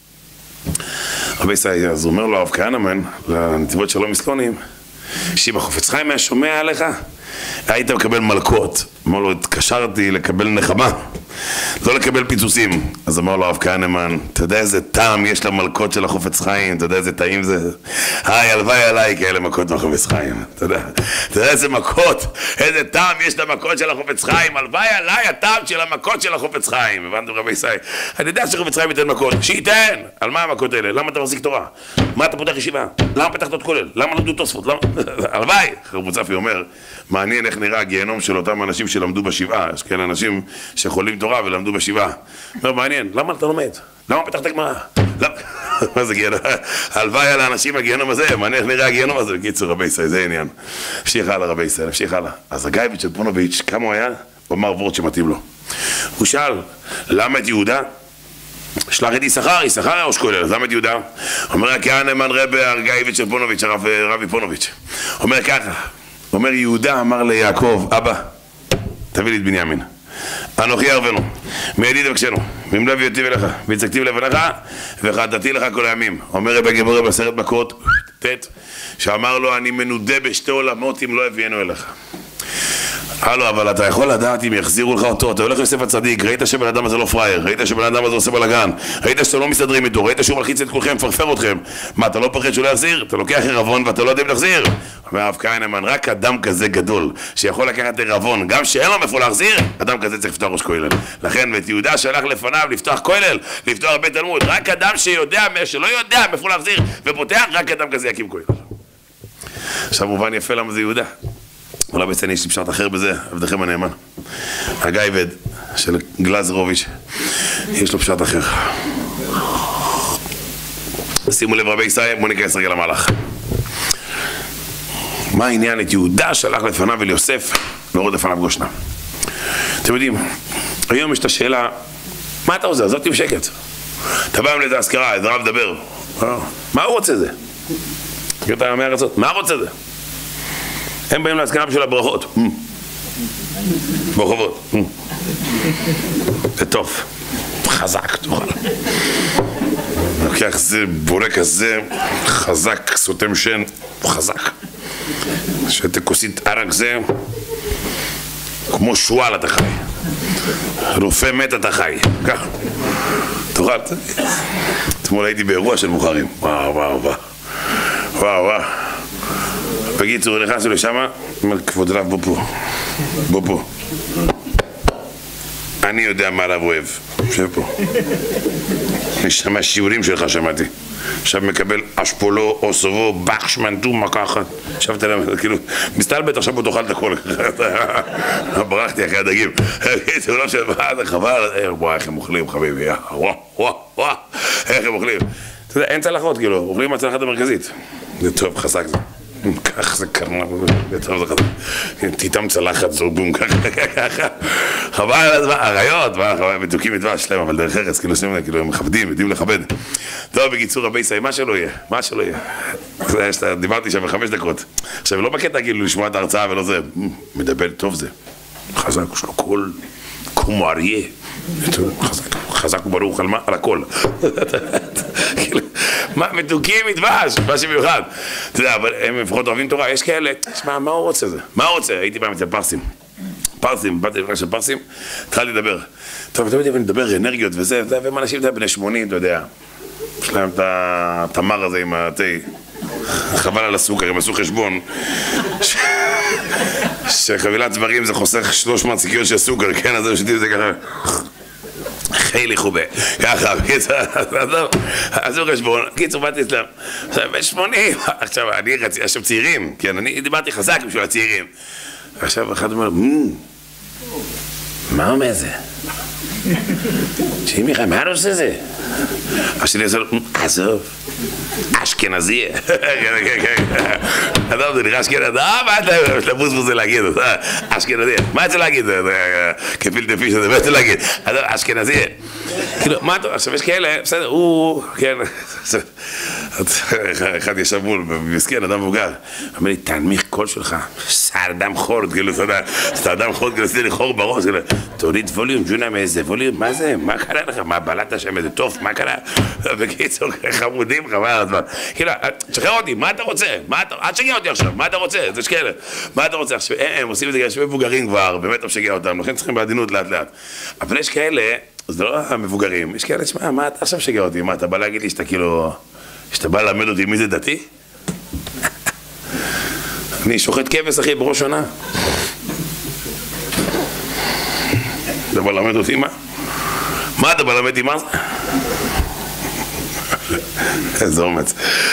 רבי ישראל, אז הוא אומר לו, הרב כהנמן, לנתיבות שלום מסלונים, שאם החפץ חיים היה שומע עליך, היית מקבל מלכות. אמר לו, התקשרתי לקבל נחמה, לא לקבל פיצוצים. אז אמר לו הרב כהנמן, אתה יודע איזה טעם יש למלכות של החפץ חיים? אתה יודע איזה טעים זה? הלוואי עליי כאלה מכות מהחפץ חיים. אתה יודע איזה מכות, איזה טעם יש למכות של החפץ חיים? הלוואי עליי הטעם של המכות של החפץ חיים. הבנתם רבי ישראל? אני יודע שחפץ חיים ייתן מכות, שייתן! על מה המכות האלה? למה אתה מחזיק תורה? מה אתה פותח ישיבה? למה פתחת את כולל? למה למדו תוספות? הלוואי! חרב מוצפי אומר, מעניין איך נראה הגיהנום של אותם אנשים שלמדו בשבעה. יש כאלה אנשים שחולים תורה ולמדו בשבעה. אומר, מעניין, למה אתה לומד? למה פתחת גמרא? מה זה גיהנום? הלוואי על האנשים הגיהנום הזה, מעניין איך נראה הגיהנום הזה. בקיצור, רבי ישראל, זה עניין. המשיך הלאה רבי ישראל, המשיך הלאה. אז הגייביץ' של פונוביץ', כמה הוא היה? הוא אמר וורט שמתאים לו. הוא שאל, למה את יהודה? שלח את יששכר, יששכר היה ראש כולל, אז למה את יהודה? אומר הכהנמן רבי הגייביץ' של פונוביץ', רבי פונוביץ'. אומר ככה, אומר יהודה אמר ליעקב, אבא, תביא לי את בנימין. אנוכי ערבנו, מידי תבקשנו, ממלא ויוטיב אליך, והצגתיו לבניך, וחטאתי לך כל הימים. אומר רבי גמרא בעשרת מכות, שאמר לו, אני מנודה בשתי עולמות אם לא הביאנו אליך. הלו, אבל אתה יכול לדעת אם יחזירו לך אותו, אתה הולך ליוסף הצדיק, ראית שבן אדם הזה לא פרייר, ראית שבן אדם הזה עושה בלגן, ראית שאתם לא מסתדרים איתו, ראית שהוא מלחיץ את כולכם, מפרפר אתכם, מה, אתה לא פחד שהוא לא יחזיר? אתה לוקח עירבון ואתה לא יודע אם להחזיר? אומר הרב כהנמן, רק אדם כזה גדול, שיכול לקחת עירבון, גם שאין לו מאיפה להחזיר, אדם כזה צריך לפתוח ראש כולל. לכן, ואת יהודה שהלך לפניו לפתוח כולל, לפתוח בית תלמוד, רק אדם שלא יודע מאיפה להחזיר ופותח, רק אדם כזה יקים כולל. עכשיו מובן יפה למה זה יהודה. אולי בעצם יש לי פשט אחר בזה, עבדכם הנאמן. הגייבד של גלזרוביץ', יש לו פשט אחר. שימו לב רבי ישראל, בואו ניכנס רגע למהלך. מה העניין את יהודה שהלך לפניו וליוסף להוריד לפניו גושנה? אתם יודעים, היום יש את השאלה, מה אתה עושה? עזבתי בשקט. אתה בא עם לאיזה הזכרה, איזה רב דבר. מה הוא רוצה זה? אתה מהארצות, מה הוא רוצה זה? הם באים להזכרה בשביל הברכות. ברחובות. זה טוב. חזק, תוכל. לוקח זה, בורק כזה, חזק, סותם שן, חזק. שאתה כוסית ערק זה, כמו שואל אתה חי. רופא מת אתה חי. ככה. תוכל. אתמול הייתי באירוע של בוחרים. וואו, וואו, וואו. וואו, וואו. בקיצור, נכנסו לשמה, אומר, כבוד רב, בוא פה. בוא פה. אני יודע מה רב אוהב. יושב פה. אני שמע שיעורים שלך, שמעתי. עכשיו מקבל אשפולו, אוסובו, בחשמן, טום, מכה אחת. עכשיו אתה כאילו, מסתלבט, עכשיו בוא תאכל את הכל. ברחתי אחרי הדגים. זה לא שבא, חבל, וואי, איך הם אוכלים, חביבי. וואו, איך הם אוכלים. אתה יודע, אין צלחות, כאילו, אוכלים מהצלחת המרכזית. זה טוב, חזק זה. כך זה קרנה, זה טוב, זה חזק. תיתם צלחת, זורבום, ככה. חבל על הזמן, הריות, בדוקים מדבש שלהם, אבל דרך ארץ, כאילו, הם מכבדים, יודעים לכבד. טוב, בקיצור, רבי ישראל, מה שלא יהיה, מה שלא יהיה. דיברתי שם ב5 דקות. עכשיו, לא בקטע, כאילו, לשמוע את ההרצאה ולא זה. מדבר טוב זה. חזק, יש לו קול, כמו אריה. חזק וברוך על מה? על הכל. מה, מתוקים מדבש, מה שמיוחד. אתה יודע, אבל הם לפחות אוהבים תורה, יש כאלה, שמע, מה הוא רוצה זה? מה הוא רוצה? הייתי פעם אצל פרסים. באתי לפני של פרסים, התחלתי לדבר. טוב, תמיד אני מדבר אנרגיות וזה, והם אנשים בני 80, אתה יודע. יש להם את התמר הזה עם התה. חבל על הסוכר, הם עשו חשבון. שחבילת דברים זה חוסך 300 שקיות של סוכר, כן? אז הם שותים את זה ככה. חיילי חובה, ככה, עשו חשבון, קיצור באתי אצלם, עכשיו ב-80, עכשיו אני רציתי, עכשיו צעירים, כן, אני דיברתי חזק בשביל הצעירים, עכשיו אחד אומר, מה אומר זה? שאם יחד, מה עושה זה? השני עושה לו, עזוב, אשכנזי, עזוב, זה נראה אשכנזי, מה אתה לבוסבוס זה להגיד, אשכנזי, מה אתה להגיד, כפיל דפיש הזה, מה אתה להגיד, עזוב, אשכנזי, כאילו, מה אתה, עכשיו יש כאלה, בסדר, כן, אחד ישב מול, מסכן, אדם מבוגר, אומר לי, תנמיך קול שלך, סרדם חורד, כאילו, סרדם חורד, כאילו, עשיתי לי חור בראש, כאילו, תוריד ווליום, ג'ונה מאיזה ווליום, מה זה, מה קרה לך, מה בלעת שם איזה טוב, מה קרה, בקיצור, חמודים, חבל הזמן, כאילו, תשחרר אותי, מה אתה רוצה, אל תשגע אותי עכשיו, מה אתה רוצה, זה שכאלה, מה אתה רוצה, עכשיו, הם עושים את זה, יש מבוגרים כבר, באמת לא משגע אותם, לכן צריכים בעדינות לאט לאט, אבל יש כאלה, זה לא המבוגרים, יש כאלה, שמה, מה אתה עכשיו משגע אותי, מה אתה בא להגיד לי שאתה כאילו, שאתה בא ללמד אותי מי זה דתי? אני שוחט כבש, אחי, בראש שונה. אתה בא ללמד אותי מה? מה אתה בא ללמד אותי מה? איזה אומץ.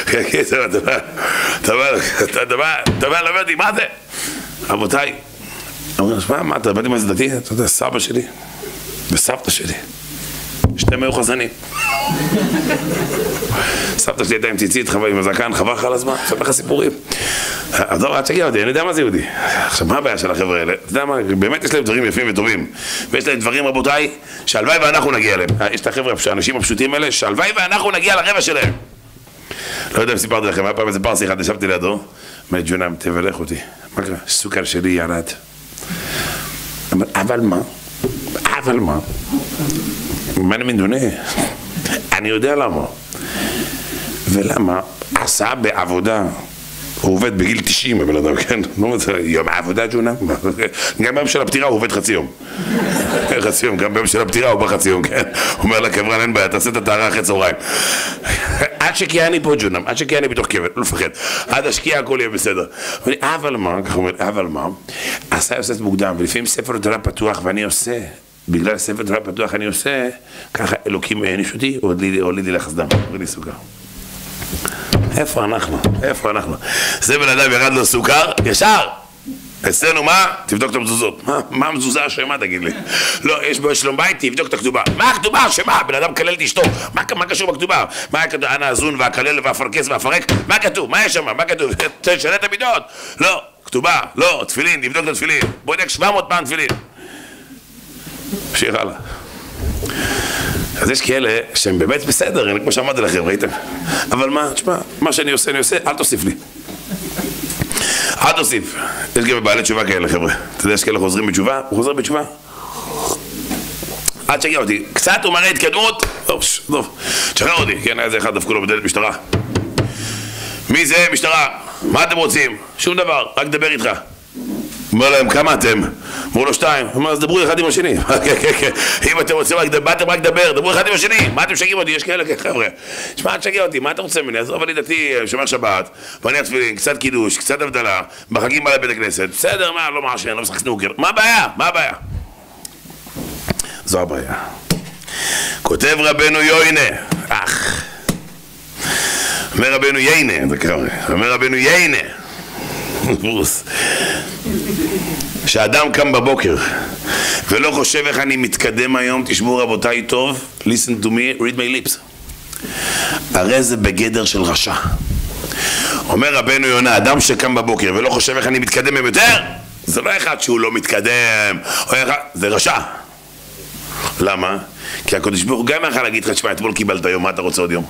אתה בא ללמד אותי מה זה? רבותיי, אומרים, מה אתה בא לי מה זה דתי? אתה יודע, סבא שלי וסבתא שלי. שתיהם היו חזנים. סבתא שלי הייתה עם ציצית, עם הזקן, חבל לך על הזמן, סבא לך סיפורים. אז לא, עד שגיע אותי, אני יודע מה זה יהודי. עכשיו, מה הבעיה של החבר'ה האלה? אתה יודע מה, באמת יש להם דברים יפים וטובים. ויש להם דברים, רבותיי, שהלוואי ואנחנו נגיע אליהם. יש את החבר'ה, האנשים הפשוטים האלה, שהלוואי ואנחנו נגיע לרבע שלהם. לא יודע אם סיפרתי לכם, היה פעם איזה פרסי אחד, ישבתי לידו, אמר, ג'ונם, תבלך אותי. מה קרה? סוכר שלי ירד. אבל מה? מה אני מדונה? אני יודע למה. ולמה? עשה בעבודה, הוא עובד בגיל 90, הבן אדם, כן? לא מצא, יום העבודה ג'ונה? גם ביום של הפטירה הוא עובד חצי יום. חצי יום, גם ביום של הפטירה הוא בא חצי יום, כן? הוא אומר לקברן, אין בעיה, תעשה את הטהרה אחרי צהריים. עד שקיעה אני פה ג'ונה, עד שקיעה אני בתוך כבד, לא לפחד. עד השקיעה הכל יהיה בסדר. אבל מה? עשה יוסף מוקדם, ולפעמים ספר תורה פתוח ואני עושה. בגלל ספר תורה פתוח אני עושה, ככה אלוקים העניש אותי, הוליד לי לחסדם, הוליד לי סוכר. איפה אנחנו? זה בן אדם ירד לו סוכר, ישר! אצלנו מה? תבדוק את המזוזות. מה המזוזה השמה תגיד לי? לא, יש בו שלום בית, תבדוק את הכתובה. מה הכתובה השמה? בן אדם קלל את אשתו. מה קשור בכתובה? מה כתוב? אנא הזון והקלל והפרקס והפרק? מה כתוב? מה יש שם? מה כתוב? תשנה את המידות. לא, כתובה, לא, תפילין, תבדוק את התפילין. בוא נדק 700 פעם תפילין. שיר הלאה. אז יש כאלה שהם באמת בסדר, כמו שאמרתי לכם, ראיתם? אבל מה, תשמע, מה שאני עושה, אל תוסיף לי. אל תוסיף. יש גם בעלי תשובה כאלה, חבר'ה. אתה יודע, יש כאלה חוזרים בתשובה, הוא חוזר בתשובה. אל תשגע אותי. קצת הוא מראה התקדמות. טוב, תשחרר אותי. כן, היה זה אחד, דפקו לו בדלת משטרה. מי זה? משטרה. מה אתם רוצים? שום דבר, רק דבר איתך. אומר להם, כמה אתם? אמרו לו 2. הוא אומר, אז דברו אחד עם השני. אם אתם רוצים רק דבר, דברו אחד עם השני. מה אתם משגעים אותי? יש כאלה חבר'ה. שמע, תשגע אותי, מה אתה רוצה ממני? עזוב, אני דתי, שומר שבת, מניח תפילין, קצת קידוש, קצת הבדלה, בחגים בא לבית הכנסת. בסדר, מה, לא מעשן, לא משחק סנוקר. מה הבעיה? זו הבעיה. כותב רבנו יוינה, אומר רבנו יינה, זה קרה, אומר רבנו יינה, שאדם קם בבוקר ולא חושב איך אני מתקדם היום, תשמעו רבותיי טוב, listen to me, read my lips, הרי זה בגדר של רשע. אומר רבנו יונה, אדם שקם בבוקר ולא חושב איך אני מתקדם יותר, זה לא אחד שהוא לא מתקדם, זה רשע. למה? כי הקדוש ברוך הוא גם יכול להגיד לך, שמע, אתמול קיבלת יום, מה אתה רוצה עוד יום?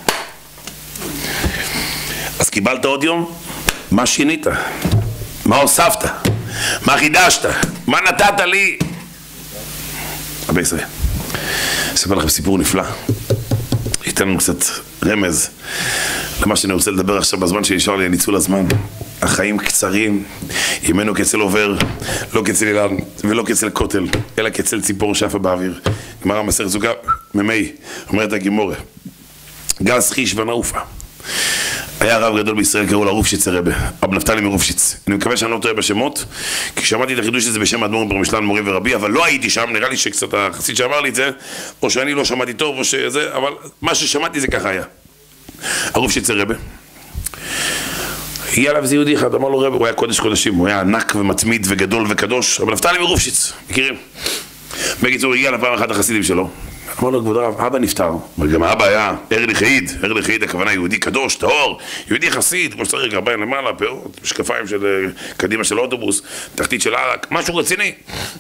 אז קיבלת עוד יום? מה שינית? מה הוספת? מה חידשת? מה נתת לי? רבי ישראל, אספר לכם סיפור נפלא, ייתן לנו קצת רמז למה שאני רוצה לדבר עכשיו בזמן שנשאר לי, ניצול הזמן. החיים קצרים, ימינו כצל עובר, לא כצל אילן ולא כצל כותל, אלא כצל ציפור שפה באוויר. גמרא מסכת סוכה ממי, אומרת הגימורה, גס חיש ונעופה. היה רב גדול בישראל, קראו לו רופשיץ רבה, רב נפתלי מרופשיץ. אני מקווה שאני לא טועה בשמות, כי שמעתי את החידוש הזה בשם אדמו"ר ברמשלן מורי ורבי, אבל לא הייתי שם, נראה לי שקצת החסיד שאמר לי את זה, או שאני לא שמעתי טוב, או שזה, אבל מה ששמעתי זה ככה היה. הרופשיץ רבה. הגיע אליו זה יהודי אחד, אמר לו רב, הוא היה קודש קודשים, הוא היה ענק ומתמיד וגדול וקדוש, רב נפתלי מרופשיץ, מכירים? בקיצור, הגיע לפעם אחת החסידים שלו. אמר לו, כבוד הרב, אבא נפטר. גם האבא היה ארליך עיד, הכוונה יהודי קדוש, טהור, יהודי חסיד, כמו שצריך, גרביים למעלה, פאות, משקפיים של קדימה של האוטובוס, תחתית של ערק, משהו רציני.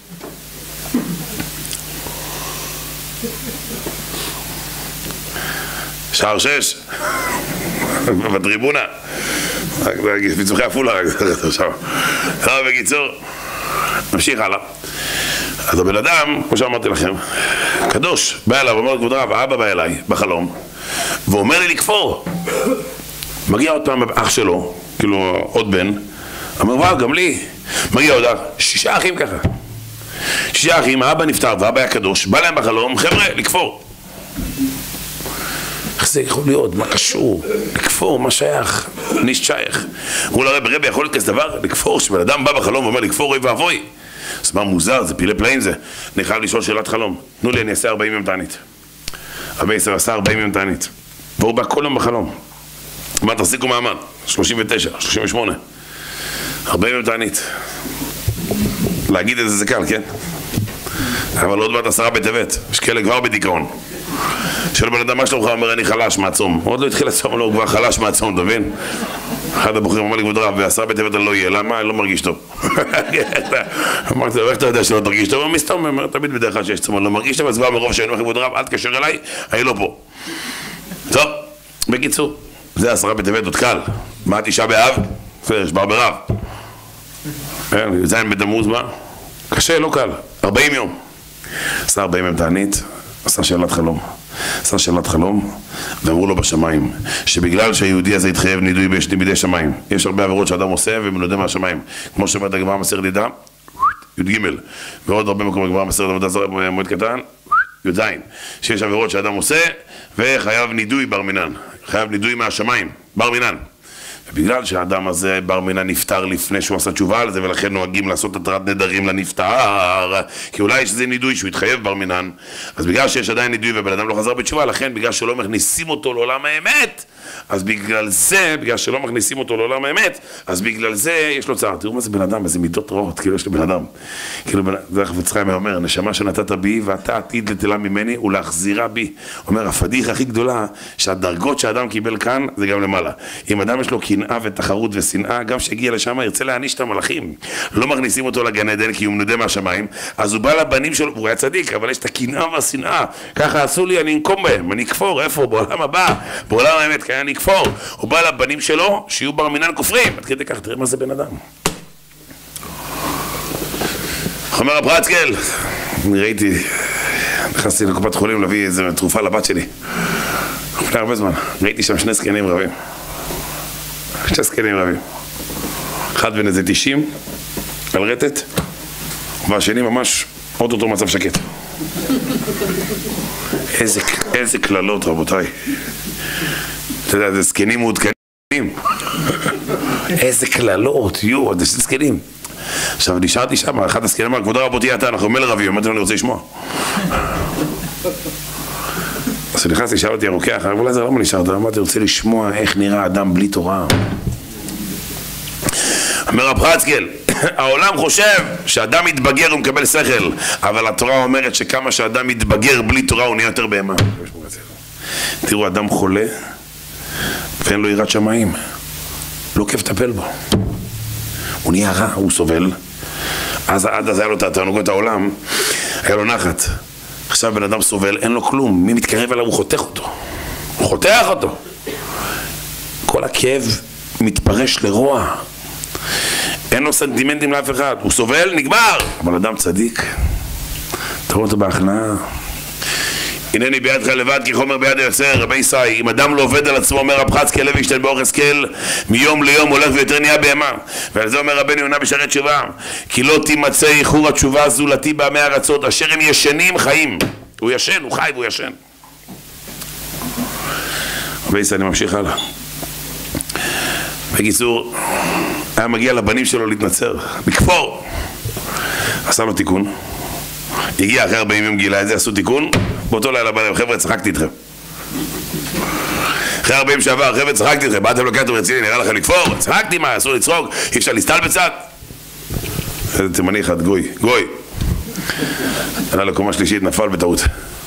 שער 6, בטריבונה, פיצוחי הפולה, בקיצור, נמשיך הלאה. אז הבן אדם, כמו שאמרתי לכם, קדוש, בא אליו, אומר כבוד הרב, האבא בא אליי בחלום, ואומר לי לכפור. מגיע עוד פעם אח שלו, כאילו עוד בן, אמר וואו, גם לי. מגיע עוד אח, 6 אחים ככה. 6 אחים, האבא נפטר והאבא היה קדוש, בא להם בחלום, חבר'ה, לכפור. איך זה יכול להיות? מה קשור? לכפור, מה שייך? ניש שייך. הוא לרב, רבי יכול להיות כזה דבר? לכפור, שבן אדם בא בחלום ואומר לכפור, אוי ואבוי. אז מה מוזר, זה פילי פלאים זה. אני חייב לשאול שאלת חלום. תנו לי, אני אעשה 40 יום תענית. רבי ישראל עשה 40 יום תענית. והוא בא כל יום בחלום. מה, תחזיקו מעמד? 39, 38. 40 יום תענית. להגיד את זה קל, כן? אבל עוד מעט 10 בטבת. יש כאלה כבר בדיכאון. של בן אדם, מה שלומך? אומר, אני חלש מעצום. עוד לא התחיל לצום, לא, הוא כבר חלש מעצום, אתה מבין? אחד הבוחרים אמר לי, כבוד הרב, ו10 בטבת אני לא יהיה, למה? אני לא מרגיש טוב. אמרתי לו, איך אתה יודע שלא תרגיש טוב? הוא מסתום, אומר, תמיד בדרך כלל שיש צום, אני לא מרגיש טוב, אז כבר מרוב שאני אומר, כבוד הרב, אל תקשר אליי, אני לא פה. טוב, בקיצור, זה 10 בטבת, עוד קל. מה 9 באב? יש בר ברב. זין בתמוז, מה? קשה, לא קל. 40 יום. עשה 40 יום תענית, עשה שאלת חלום. עשה שאלת חלום, ואמרו לו בשמיים, שבגלל שהיהודי הזה התחייב נידוי בידי שמיים, יש הרבה עבירות שאדם עושה ומנודה מהשמיים, כמו שאומרת הגמרא מסכת נידה, י"ג, ועוד הרבה מקומות הגמרא מסכת עבודה זרה במועד קטן, י"ז, שיש עבירות שאדם עושה, וחייב נידוי בר מינן, חייב נידוי מהשמיים, בר מינן. ובגלל שהאדם הזה בר מינן נפטר לפני שהוא עשה תשובה על זה, ולכן נוהגים לעשות התרת נדרים לנפטר, כי אולי יש איזה נידוי שהוא התחייב בר מינן, אז בגלל שיש עדיין נידוי ובן אדם לא חזר בתשובה, לכן בגלל שלא מכניסים אותו לעולם האמת, אז בגלל זה, בגלל שלא מכניסים אותו לעולם האמת, אז בגלל זה יש לו צער. תראו מה זה בן אדם, איזה מידות רעות, כאילו יש לו בן אדם. כאילו, זה חפץ חיים אומר, נשמה שנתת בי ואתה עתיד לתלה ממני ולהחזירה בי. אומר, הפדיחה הכי גדולה, שהדרגות שהאדם קיבל כאן, זה גם למעלה. אם אדם יש לו קנאה ותחרות ושנאה, גם שהגיע לשם ירצה להעניש את המלאכים. לא מכניסים אותו לגן עדן כי הוא מנודה מהשמיים, אז הוא בא לבנים שלו, הוא היה צדיק, אבל יש את הקנאה והשנאה. ככה עשו לי, אני אנקום בהם, אני אכפור, איפה? בעולם הבא, בעולם האמת, כי אני אכפור. הוא בא לבנים שלו, שיהיו בר מינן כופרים. עד כדי כך, תראה מה זה בן אדם. אומר הפרצקל, אני ראיתי, נכנסתי לקופת חולים להביא איזו תרופה לבת שלי. לפני הרבה זמן, ראיתי שם 2 זקנים רבים. 2 זקנים רבים. אחד בן איזה 90, על רטט, והשני ממש עוד אותו מצב שקט. איזה כללות, רבותיי. אתה יודע, זה זקנים מעודכנים. איזה כללות, יו, זה זקנים. עכשיו נשארתי שם, אחד הזקנים אמר, כבוד הרב אותי אתה, אנחנו מלא רבים, אמרתי לו, אני רוצה לשמוע. אז נכנסתי, שאל אותי הרוקח, הרב אלעזר, למה נשארת? אמרתי, רוצה לשמוע איך נראה אדם בלי תורה. אומר רב חצקאל, העולם חושב שאדם מתבגר הוא מקבל שכל, אבל התורה אומרת שכמה שאדם מתבגר בלי תורה הוא נהיה יותר בהמה. תראו, אדם חולה ואין לו יראת שמיים, לא כיף לטפל בו, הוא נהיה רע, הוא סובל. אז עד אז היה לו את התענוגות העולם, היה לו נחת. עכשיו בן אדם סובל, אין לו כלום, מי מתקרב אליו הוא חותך אותו, הוא חותך אותו. כל הכאב מתפרש לרוע, אין לו סנטימנטים לאף אחד, הוא סובל, נגמר. אבל אדם צדיק, תראו אותו בהכנעה. הנני בידך לבד כי חומר ביד היוצר. רבי ישראל, אם אדם לא עובד על עצמו, אומר רב חצקאל לוינשטיין באור השכל, מיום ליום הולך ויותר נהיה בהמה. ועל זה אומר רבנו יונה בשערי תשובה, כי לא תימצא איחור התשובה זולתי בעמי ארצות, אשר הם ישנים חיים. הוא ישן, הוא חי והוא ישן. רבי ישראל, אני ממשיך הלאה. בקיצור, היה מגיע לבנים שלו להתנצר, בכפור. עשה לו תיקון. הגיע אחרי 40 יום גילה את זה, עשו תיקון. באותו לילה בא להם, חבר'ה, צחקתי איתכם. אחרי 40 שעבר, חבר'ה, צחקתי איתכם. באתם לקחתם רציני, נראה לכם לכפור. צחקתי מה, אסור לצחוק, אי אפשר להסתל בצד. איזה תימני אחד, גוי. עלה לקומה שלישית, נפל בטעות.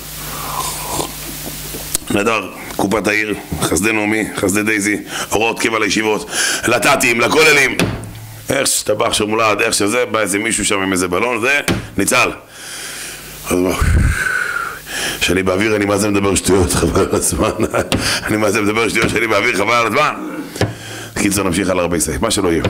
נדר, קופת העיר, חסדי נעמי, חסדי דייזי, הוראות קבע לישיבות, לטאטים, לכוללים. איך שטבח שמולד, איך שזה, בא איזה מישהו שם עם איזה בלון, זה ניצל. אז מה, שאני באוויר אני מה זה מדבר שטויות, חבל על הזמן. אני מה זה מדבר שטויות שאני באוויר, חבל על הזמן. קיצור, נמשיך על הרבה סייף, מה שלא יהיה.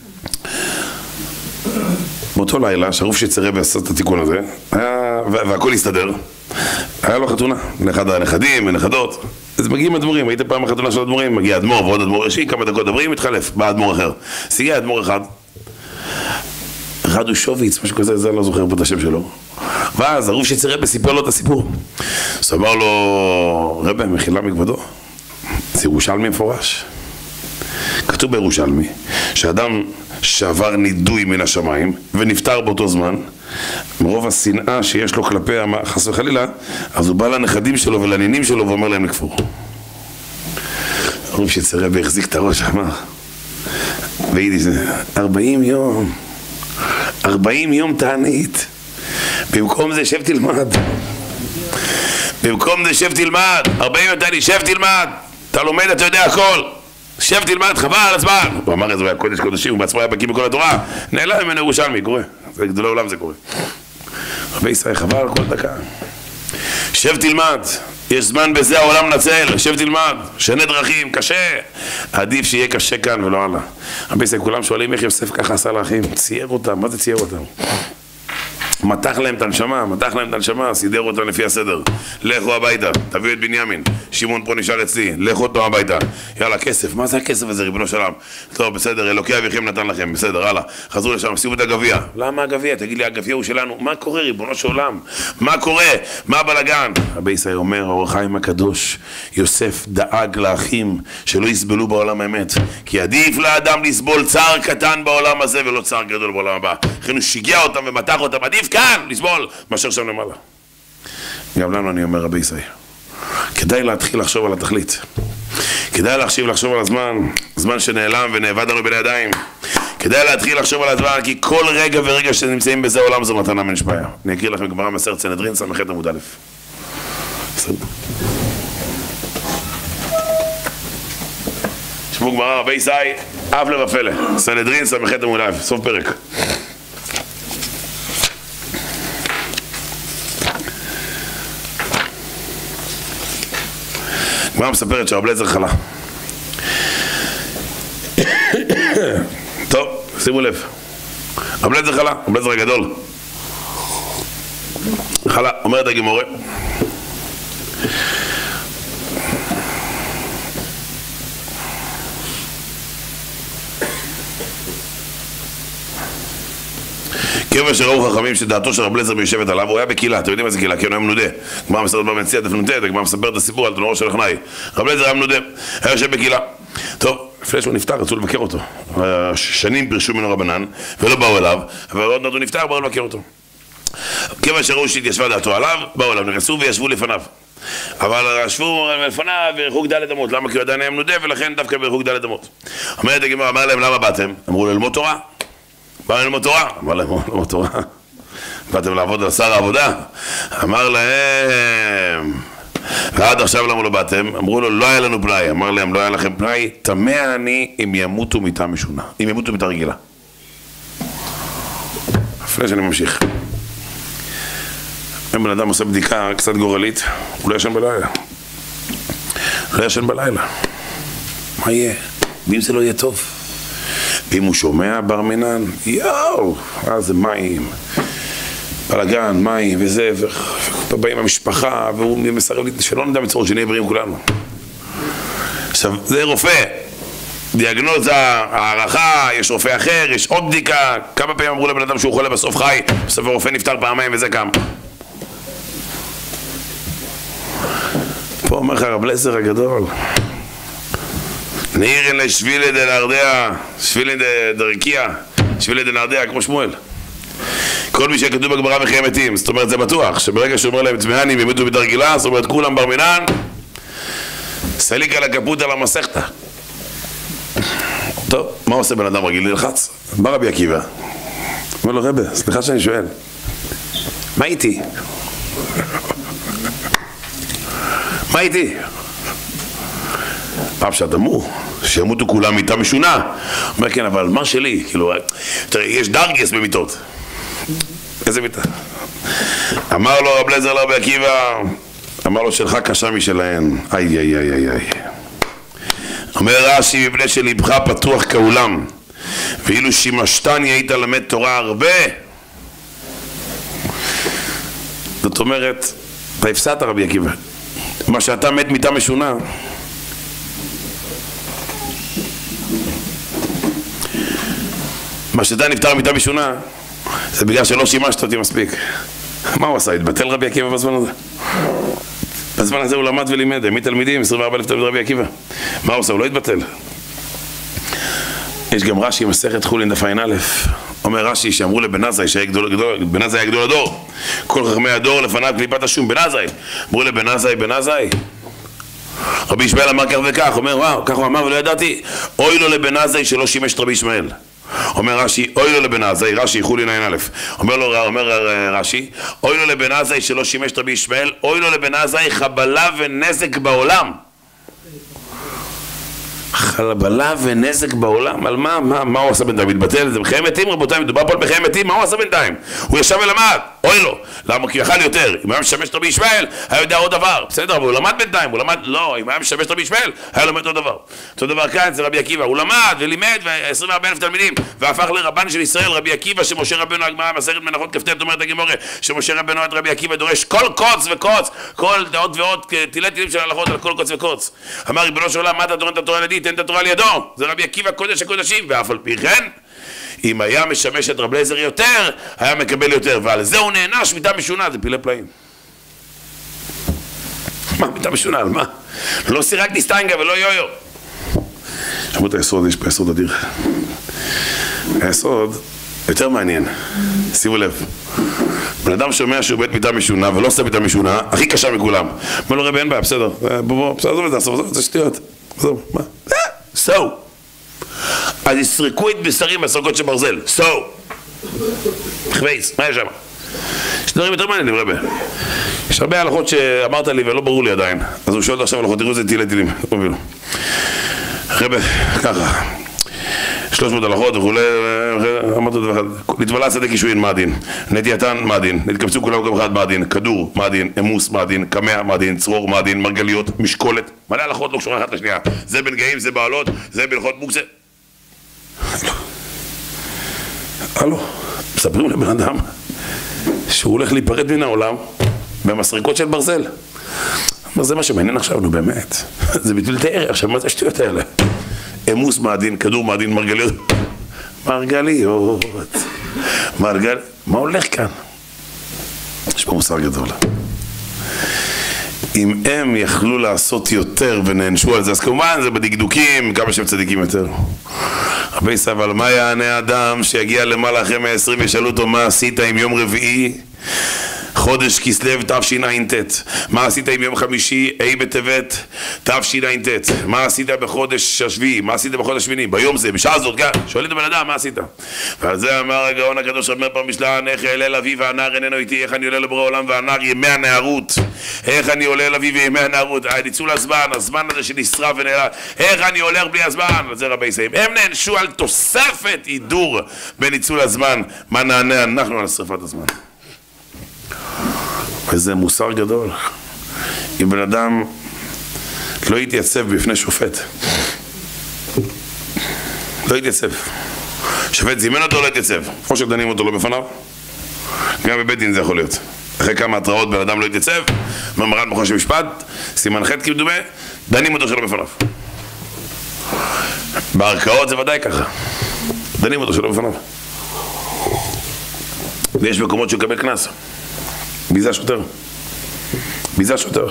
באותו לילה, שרוף שצרב ועשה את התיקון הזה, והכל הסתדר, היה לו חתונה, לאחד הנכדים ונכדות. אז מגיעים הדמורים, היית פעם החתונה של הדמורים, מגיע אדמו"ר ועוד אדמו"ר, יש לי כמה דקות דברים, מתחלף, בא אדמו"ר אחר. סייע אדמו"ר אחד רדושוביץ, משהו כזה, זה אני לא זוכר פה את השם שלו. ואז הרב שצרב סיפר לו את הסיפור. אז אמר לו, רבי, מחילה מכבודו, זה ירושלמי מפורש. כתוב בירושלמי, שאדם שעבר נידוי מן השמיים ונפטר באותו זמן, מרוב השנאה שיש לו כלפי חס וחלילה, אז הוא בא לנכדים שלו ולנינים שלו ואומר להם לכפור. הרב שצרב החזיק את הראש, אמר, ויידיש, 40 יום תענית, במקום זה שב תלמד. במקום זה שב תלמד. 40 יום תענית, שב תלמד. אתה לומד, אתה יודע הכל. שב תלמד, חבל על הזמן. הוא אמר את זה, הוא היה קודש קודשים, הוא בעצמו היה בקיא בכל התורה. נעלם ממנו ירושלמי, קורה. זה גדולי עולם זה קורה. רבי ישראל, חבל על כל דקה. שב תלמד. יש זמן בזה העולם נצל, שב תלמד. שני דרכים, קשה. עדיף שיהיה קשה כאן ולא הלאה. רבי ישראל, כולם שואלים איך יוסף ככה עשה לאחים. צייר אותם, מה זה צייר אותם? מתח להם את הנשמה, סידר אותם לפי הסדר. לכו הביתה, תביאו את בנימין, שמעון פה נשאר אצלי, לכו אותו הביתה. יאללה, כסף, מה זה הכסף הזה, ריבונו של עולם? טוב, בסדר, אלוקי אביכם נתן לכם, בסדר, הלאה. חזרו לשם, שימו את הגביע. למה הגביע? תגיד לי, הגביע הוא שלנו. מה קורה, ריבונו של עולם? מה קורה? מה הבלגן? רבי ישראל אומר, אור החיים הקדוש, יוסף דאג לאחים שלא יסבלו בעולם האמת. כי עדיף לאדם לסבול צער קטן בעולם הזה ולא צער גדול בעולם הבא. לכן הוא שיגע אותם ומתח אותם, עדיף כאן לסבול מאשר שם למעלה. גם לנו אני אומר רבי ישראל, כדאי להתחיל לחשוב על התכלית, כדאי לחשוב על הזמן שנעלם ונאבד לנו בין הידיים, כדאי להתחיל לחשוב על הזמן, כי כל רגע ורגע שנמצאים בזה העולם זו מתנה מן שפיה. אני אקריא לכם גמרא מסכת סנהדרין ס"ח עמוד א'. תשמעו גמרא רבי ישראל, הפלא ופלא, סנהדרין ס"ח עמוד א', סוף פרק. גמרא מספרת שהרב אליעזר חלה. טוב, שימו לב, רב אליעזר חלה, רב אליעזר הגדול חלה, אומרת הגמרא, כיוון שראו חכמים שדעתו של רב אליעזר מיושבת עליו, הוא היה בקהילה, אתם יודעים מה זה קהילה? כי הוא היה מנודה. גמרא מספרת במציאה דף נ"ט, הגמרא מספר את הסיפור על תנורו של חנאי. רב אליעזר היה מנודה, היה יושב בקהילה. טוב, לפני שהוא נפטר, רצו לבקר אותו. שנים פרשו ממנו רבנן, ולא באו אליו, אבל עוד נדו נפטר, באו לבקר אותו. כיוון שראו שהתיישבה דעתו עליו, באו אליו, נכנסו וישבו לפניו. אבל ישבו לפניו בריחוק ד' אמות. למה? כי הוא עדיין היה מנודה, ולכן דווקא בריחוק ד' אמות. אומרת הגמרא, אמר להם, למה באתם? אמרו לו, ללמוד תורה. באו ללמוד תורה. אמר להם, ללמוד תורה. באתם לעבוד על שר העבודה? אמר להם, ועד עכשיו למה לא באתם? אמרו לו, לא היה לנו פנאי. אמר להם, לא היה לכם פנאי, תמה אני אם ימותו מיתה משונה, אם ימותו מיתה רגילה. לפני שאני ממשיך. אם בן אדם עושה בדיקה קצת גורלית, הוא לא ישן בלילה. לא ישן בלילה. מה יהיה? ואם זה לא יהיה טוב? ואם הוא שומע בר מינן, יאו, זה מים. בלגן, מים וזה, ובאים המשפחה, והוא מסרב לי, שלא נדע מצורות, שנהיה בריאים כולנו. עכשיו, זה רופא. דיאגנוזה, הערכה, יש רופא אחר, יש עוד בדיקה. כמה פעמים אמרו לבן אדם שהוא חולה בסוף חי, בסוף הרופא נפטר פעמיים וזה קם. פה אומר לך רב לזר הגדול, נירן לשבילי דנרדיה, שבילי דרקיה, שבילי דנרדיה, כמו שמואל. כל מי שכתוב בגמרא מחיי מתים, זאת אומרת זה בטוח, שברגע שאומר להם צמאנים ימותו מיתה רגילה, זאת אומרת כולם בר מינן, סליק על הקפוט על המסכתא. טוב, מה עושה בן אדם רגיל? נלחץ? בא רבי עקיבא, אומר לו רבי, סליחה שאני שואל, מה איתי? מה איתי? פעם שאת אמור, שימותו כולם מיתה משונה. אומר כן, אבל מה שלי? כאילו, תראה, יש דרגס במיתות. איזה מיתה? אמר לו רב לזר לרבי עקיבא, אמר לו שלך קשה משלהן. איי איי איי איי איי. אומר רש"י, מפני שלבך פתוח כאולם, ואילו שימשתני היית למד תורה הרבה. זאת אומרת, אתה הפסדת רבי עקיבא. מה שאתה מת מיתה משונה, מה שאתה נפטר מיתה משונה, זה בגלל שלא שימשת אותי מספיק. מה הוא עשה? התבטל רבי עקיבא בזמן הזה? בזמן הזה הוא למד ולימד, מי תלמידים? 24,000 תלמיד רבי עקיבא. מה הוא עושה? הוא לא התבטל. יש גם רש"י מסכת חולין דף ע"א. אומר רש"י שאמרו לבן עזאי, בן עזאי היה גדול הדור, כל חכמי הדור לפניו קליפת השום. בן עזאי, אמרו לבן עזאי, בן עזאי, רבי ישמעאל אמר כך וכך. אומר וואו, כך הוא אמר ולא ידעתי. אוי לו לבן עזאי שלא שימש את רבי ישמעאל. אומר רש"י, אוי לו לבן עזאי, רש"י חולין ע"א. אומר רש"י, אוי לו לבן עזאי שלא שימש את רבי ישמעאל, אוי לו לבן עזאי חבלה ונזק בעולם. חבלה ונזק בעולם. על מה הוא עשה בינתיים? מתבטל? זה בחיי מתים רבותיי, מדובר פה על בחיי מתים. מה הוא עשה בינתיים? הוא ישב ולמד, אוי לו. למה? כי הוא יכל יותר. אם היה משמש את רבי ישמעאל היה יודע עוד דבר, בסדר, אבל הוא למד בינתיים. הוא למד, לא, אם היה משמש את רבי ישמעאל היה לומד עוד דבר. אותו דבר כאן זה רבי עקיבא, הוא למד ולימד 24,000 תלמידים והפך לרבן של ישראל. רבי עקיבא, שמשה רבנו, הגמרא מסכת מנחות כ"ט אומרת הגמרא, שמשה רבנו את רבי עקיבא דורש כל קוץ וקוץ, כל דעות ועוד תילי תילים של הלכות על כל קוץ וקוץ. אמר ריבונו של עולם, מה אתה תורן את התורה לידי? תן את התורה לידו. זה רבי עקיבא קודש הקודשים. ואף על פי כן, אם היה משמש את רב לזר יותר, היה מקבל יותר, ועל זה הוא נענש מיתה משונה. זה פילי פלאים. מה מיתה משונה? על מה? לא סירקתי סטנגה ולא יו-יו. שמעו את היסוד, יש פה יסוד אדיר. היסוד יותר מעניין. שימו לב, בן אדם שומע שהוא בית מיתה משונה ולא עושה מיתה משונה, הכי קשה מכולם. אומר לו רבי, אין בעיה, בסדר, בוא, בסדר, זה שטויות. מה? So. אז יסרקו את בשרים בסרקות של ברזל. So. חווייס, מה יש שם? יש דברים יותר מעניינים רבי. יש הרבה הלכות שאמרת לי ולא ברור לי עדיין. אז הוא שואל עכשיו הלכות, תראו איזה תילי תילים. רבי, ככה 300 הלכות וכולי, אמרת דבר אחד, נתבלה צדק ישועין מה הדין, נטייתן מה הדין, נתקבצו כולם גם אחד מה הדין, כדור מה הדין, אמוס מה הדין, קמע מה הדין, צרור מה הדין, מרגליות, משקולת, מלא הלכות לא קשורה אחת לשנייה, זה בנגעים, זה בעלות, זה בהלכות מוקצה. הלו, מספרים לבן אדם שהוא הולך להיפרד מן העולם במסריקות של ברזל. אבל זה מה שמעניין עכשיו, נו באמת, זה ביטול תאר, עכשיו מה זה השטויות האלה? אמוס מעדין, כדור מעדין, מרגליות. מה הולך כאן? יש פה מוסר גדול. אם הם יכלו לעשות יותר ונענשו על זה, אז כמובן זה בדקדוקים, כמה שהם צדיקים יותר. רבי סב, אבל מה יענה האדם שיגיע למעלה אחרי 120 וישאלו אותו מה עשית עם יום רביעי? חודש כסלו תשע"ט. מה עשית עם יום חמישי, ה' בטבת תשע"ט? מה עשית בחודש השביעי? מה עשית בחודש השמיני? ביום זה, בשעה זאת, שואלים את הבן אדם, מה עשית? ועל זה אמר הגאון הקדוש אומר פעם משלן, איך אעלה אל אבי והנער איננו איתי, איך אני עולה לבורא עולם והנער ימי הנערות, איך אני עולה אל אבי וימי הנערות, ניצול הזמן הזה שנשרף ונעלה, איך אני הולך בלי הזמן? על זה רבי ישראל, הם נענשו על תוספת הידור בניצול הזמן, מה נענה אנחנו על שרפת הזמן? וזה מוסר גדול. אם בן אדם לא יתייצב בפני שופט, לא יתייצב, שופט זימן אותו לא יתייצב, או שדנים אותו לא בפניו, גם בבית דין זה יכול להיות. אחרי כמה התראות בן אדם לא יתייצב, ממרן בחודש המשפט, סימן ח' כמדומה, דנים אותו שלא בפניו. בערכאות זה ודאי ככה, דנים אותו שלא בפניו. ויש מקומות שהוא יקבל קנס. ביזה השוטר. ביזה השוטר.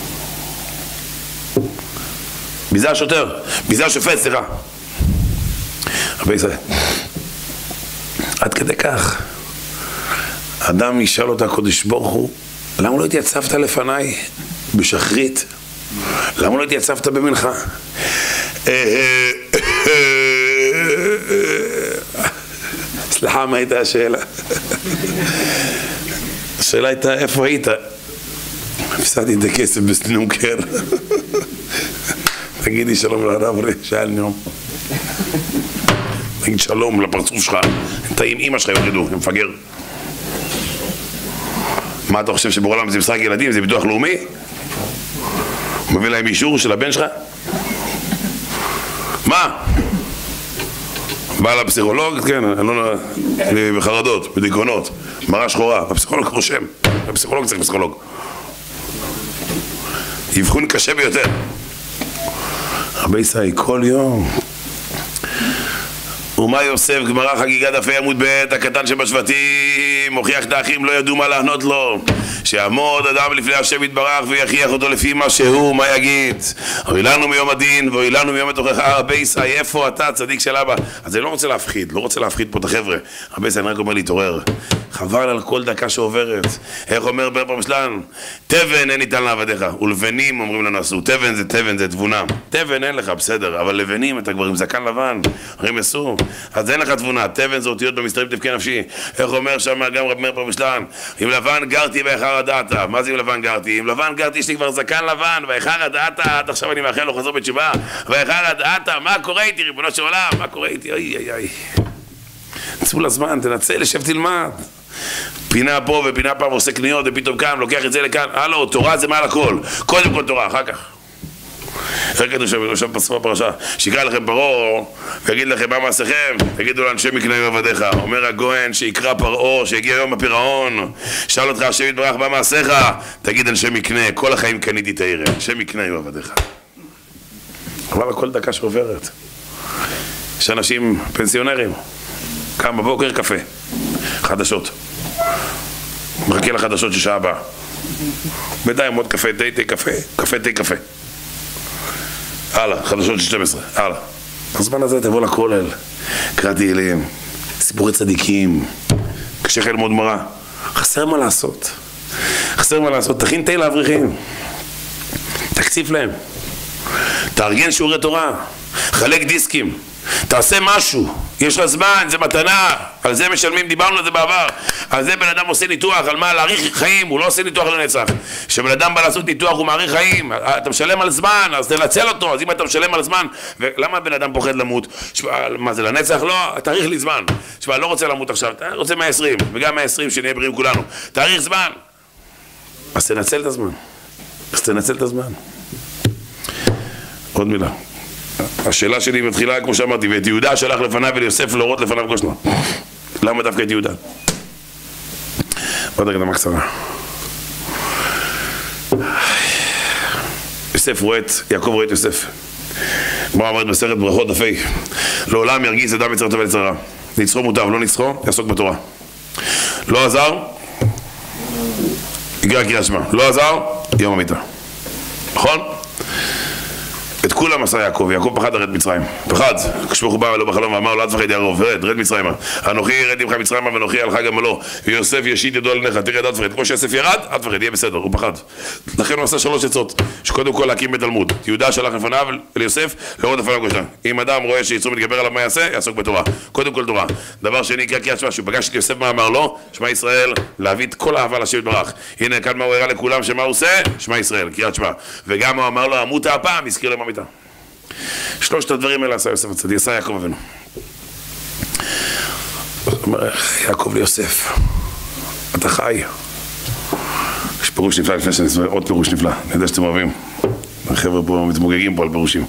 ביזה השוטר. ביזה השופט, סליחה. רבי ישראל. עד כדי כך. אדם ישאל אותה הקדוש ברוך הוא, למה לא התייצבת לפניי בשחרית? למה לא התייצבת במנחה? סליחה, מה הייתה השאלה? השאלה הייתה, איפה היית? הפסדתי את הכסף בסנוקר. תגידי שלום לרב, שאל נאום. תגיד שלום לפרצוף שלך. אתה עם אמא שלך יורידו, הם מפגר. מה אתה חושב שבעולם זה משחק ילדים, זה ביטוח לאומי? הוא מביא להם אישור של הבן שלך? מה? בא לפסיכולוג, כן, אני בחרדות, בדיכאונות, מראה שחורה, הפסיכולוג רושם, הפסיכולוג צריך פסיכולוג. אבחון קשה ביותר. רבי ישראל, כל יום. ומה יוסף, גמרא חגיגה דפי עמוד ב', הקטן שבשבטים, מוכיח את האחים, לא ידעו מה לענות לו. שיעמוד אדם לפני השם יתברך ויכריח אותו לפי מה שהוא, מה יגיד? אוי לנו מיום הדין ואוי לנו מיום התוכחה. רבי ישראל, איפה אתה, צדיק של אבא? אז אני לא רוצה להפחיד, לא רוצה להפחיד פה את החבר'ה. רבי ישראל, אני רק אומר להתעורר. חבל על כל דקה שעוברת. איך אומר בר פרמשלן? תבן אין ניתן לעבדיך, ולבנים אומרים לנו עשו. תבן זה תבונה. תבן אין לך, בסדר, אבל לבנים אתה כבר עם זקן לבן, אומרים עשו. אז אין לך תבונה, תבן זה אותיות במסתרים תבכה נפשי. איך אומר שם גם רב מאיר פרמשלן? עם לבן גרתי ואיחר הדעת. מה זה עם לבן גרתי? עם לבן גרתי יש לי כבר זקן לבן, ואיחר הדעת, עד עכשיו אני מאחל לו חזור בתשובה. ואיחר הדעת, מה קורה איתי ריבונו של עולם? מה קורה איתי? איי. ניצול הזמן, תנצל, לשב תלמד. פינה פה ופינה פעם עושה קניות ופתאום כאן, לוקח את זה לכאן. הלו, תורה זה מעל הכל. קודם כל תורה, אחר כך. איך כתוב שם פסוק בפרשה? שיקרא לכם פרעה ויגיד לכם מה מעשיכם, תגידו לאנשי מקנאים עבדיך. אומר הגוהן שיקרא פרעה, שהגיע יום הפירעון, שאל אותך השם יתברך מה מעשיך, תגיד אנשי מקנה, כל החיים קניתי את העיר, אנשי מקנאים עבדיך. אבל כל דקה שעוברת יש אנשים פנסיונרים, קם בבוקר קפה, חדשות, מחכה לחדשות ששעה הבאה, בינתיים עוד קפה, תה קפה, הלאה, חדשות של 12, הלאה. בזמן הזה תבוא לכולל, קרא תהילים, סיפורי צדיקים, קשה לך ללמוד גמרא. חסר מה לעשות, תכין תה לאברכים, תקציב להם, תארגן שיעורי תורה, חלק דיסקים, תעשה משהו, יש לך זמן, זה מתנה, על זה משלמים, דיברנו על זה בעבר, על זה בן אדם עושה ניתוח, על מה? להאריך חיים, הוא לא עושה ניתוח לנצח. כשבן אדם בא לעשות ניתוח הוא מאריך חיים, אתה משלם על זמן, אז תנצל אותו, אז אם אתה משלם על זמן, ולמה בן אדם פוחד למות? מה זה לנצח? לא, תאריך לי זמן, לא רוצה למות עכשיו, אתה רוצה 120, וגם 120 שנהיה בריאים כולנו, תאריך זמן, אז תנצל את הזמן. עוד מילה. השאלה שלי מתחילה, כמו שאמרתי, ואת יהודה שלח לפניו וליוסף להורות לפניו גושנו. למה דווקא את יהודה? עוד הקדמה קצרה. יעקב רואה את יוסף. מה אומרת בסרט ברכות דפי? לעולם ירגיז אדם יצר טוב ויצר רע. נצרו מוטב, לא נצרו, יעסוק בתורה. לא עזר, יקרא קריאת שמע. לא עזר, יום המיתה. נכון? את כולם עשה יעקב, יעקב פחד לרד מצרים, פחד, כשברוך הוא בא לו בחלום ואמר לו, אל תפחד יעקב, רד מצרימה, אנוכי ירד עמך מצרימה ואנוכי עליך גמלו, ויוסף ישית ידו על עיניך, תרד אל תפחד, כמו שיוסף ירד, אל תפחד, יהיה בסדר, הוא פחד. לכן הוא עשה 3 עצות, שקודם כל להקים בית תלמוד, יהודה שלח לפניו ליוסף לראות לפניו גושנה. אם אדם רואה שיצרו מתגבר עליו מה יעשה, יעסוק בתורה, קודם כל תורה. דבר שני, קריאת שמע, שהוא פגש את יוסף מה אמר לו, שמע ישראל, להביא את כל האהבה לשם יתברך. הנה כאן מה הוא הראה לכולם שמה הוא עושה, שמע ישראל, קריאת שמע. וגם הוא אמר לו, אמות הפעם, הזכיר להם המיתה. 3 הדברים האלה עשה יוסף הצדיק, עשה יעקב אבינו. אומר יעקב ליוסף, אתה חי. יש פירוש נפלא לפני שאני אסביר, עוד פירוש נפלא, אני יודע שאתם אוהבים. החבר'ה פה מתמוגגים פה על פירושים.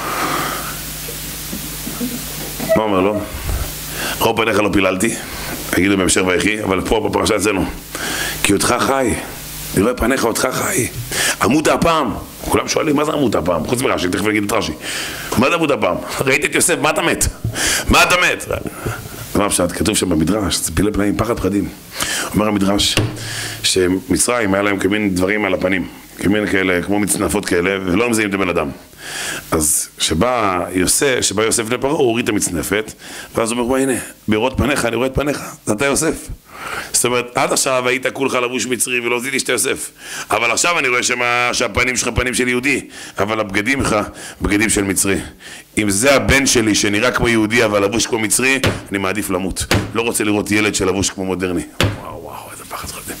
מה אומר לו? ראו פניך לא פיללתי, יגידו בהמשך ויחי, אבל פה בפרשה אצלנו, כי אותך חי, אני רואה פניך אותך חי. עמוד הפעם, כולם שואלים מה זה עמוד הפעם, חוץ מרש"י, תכף נגיד את רש"י, מה זה עמוד הפעם? ראית את יוסף, מה אתה מת? מה אתה מת? מה פשט? כתוב שם במדרש, זה פילי פלאים, פחד פחדים. אומר המדרש שמצרים היה להם כמין דברים על הפנים, כמין כאלה, כמו מצנפות כאלה, ולא מזהים את הבן אדם. אז שבא יוסף לפרעה, הוא הוריד את המצנפת, ואז הוא אומר, וואי, הנה, בראות פניך, אני רואה את פניך, זה אתה יוסף. זאת אומרת, עד עכשיו היית כולך לבוש מצרי ולא זיתי שאתה יוסף. אבל עכשיו אני רואה שהפנים שלך פנים של יהודי, אבל הבגדים שלך, בגדים של מצרי. אם זה הבן שלי שנראה כמו יהודי אבל לבוש כמו מצרי, אני מעדיף למות. לא רוצה לראות ילד שלבוש כמו מודרני. וואו, וואו, איזה פחד חדם.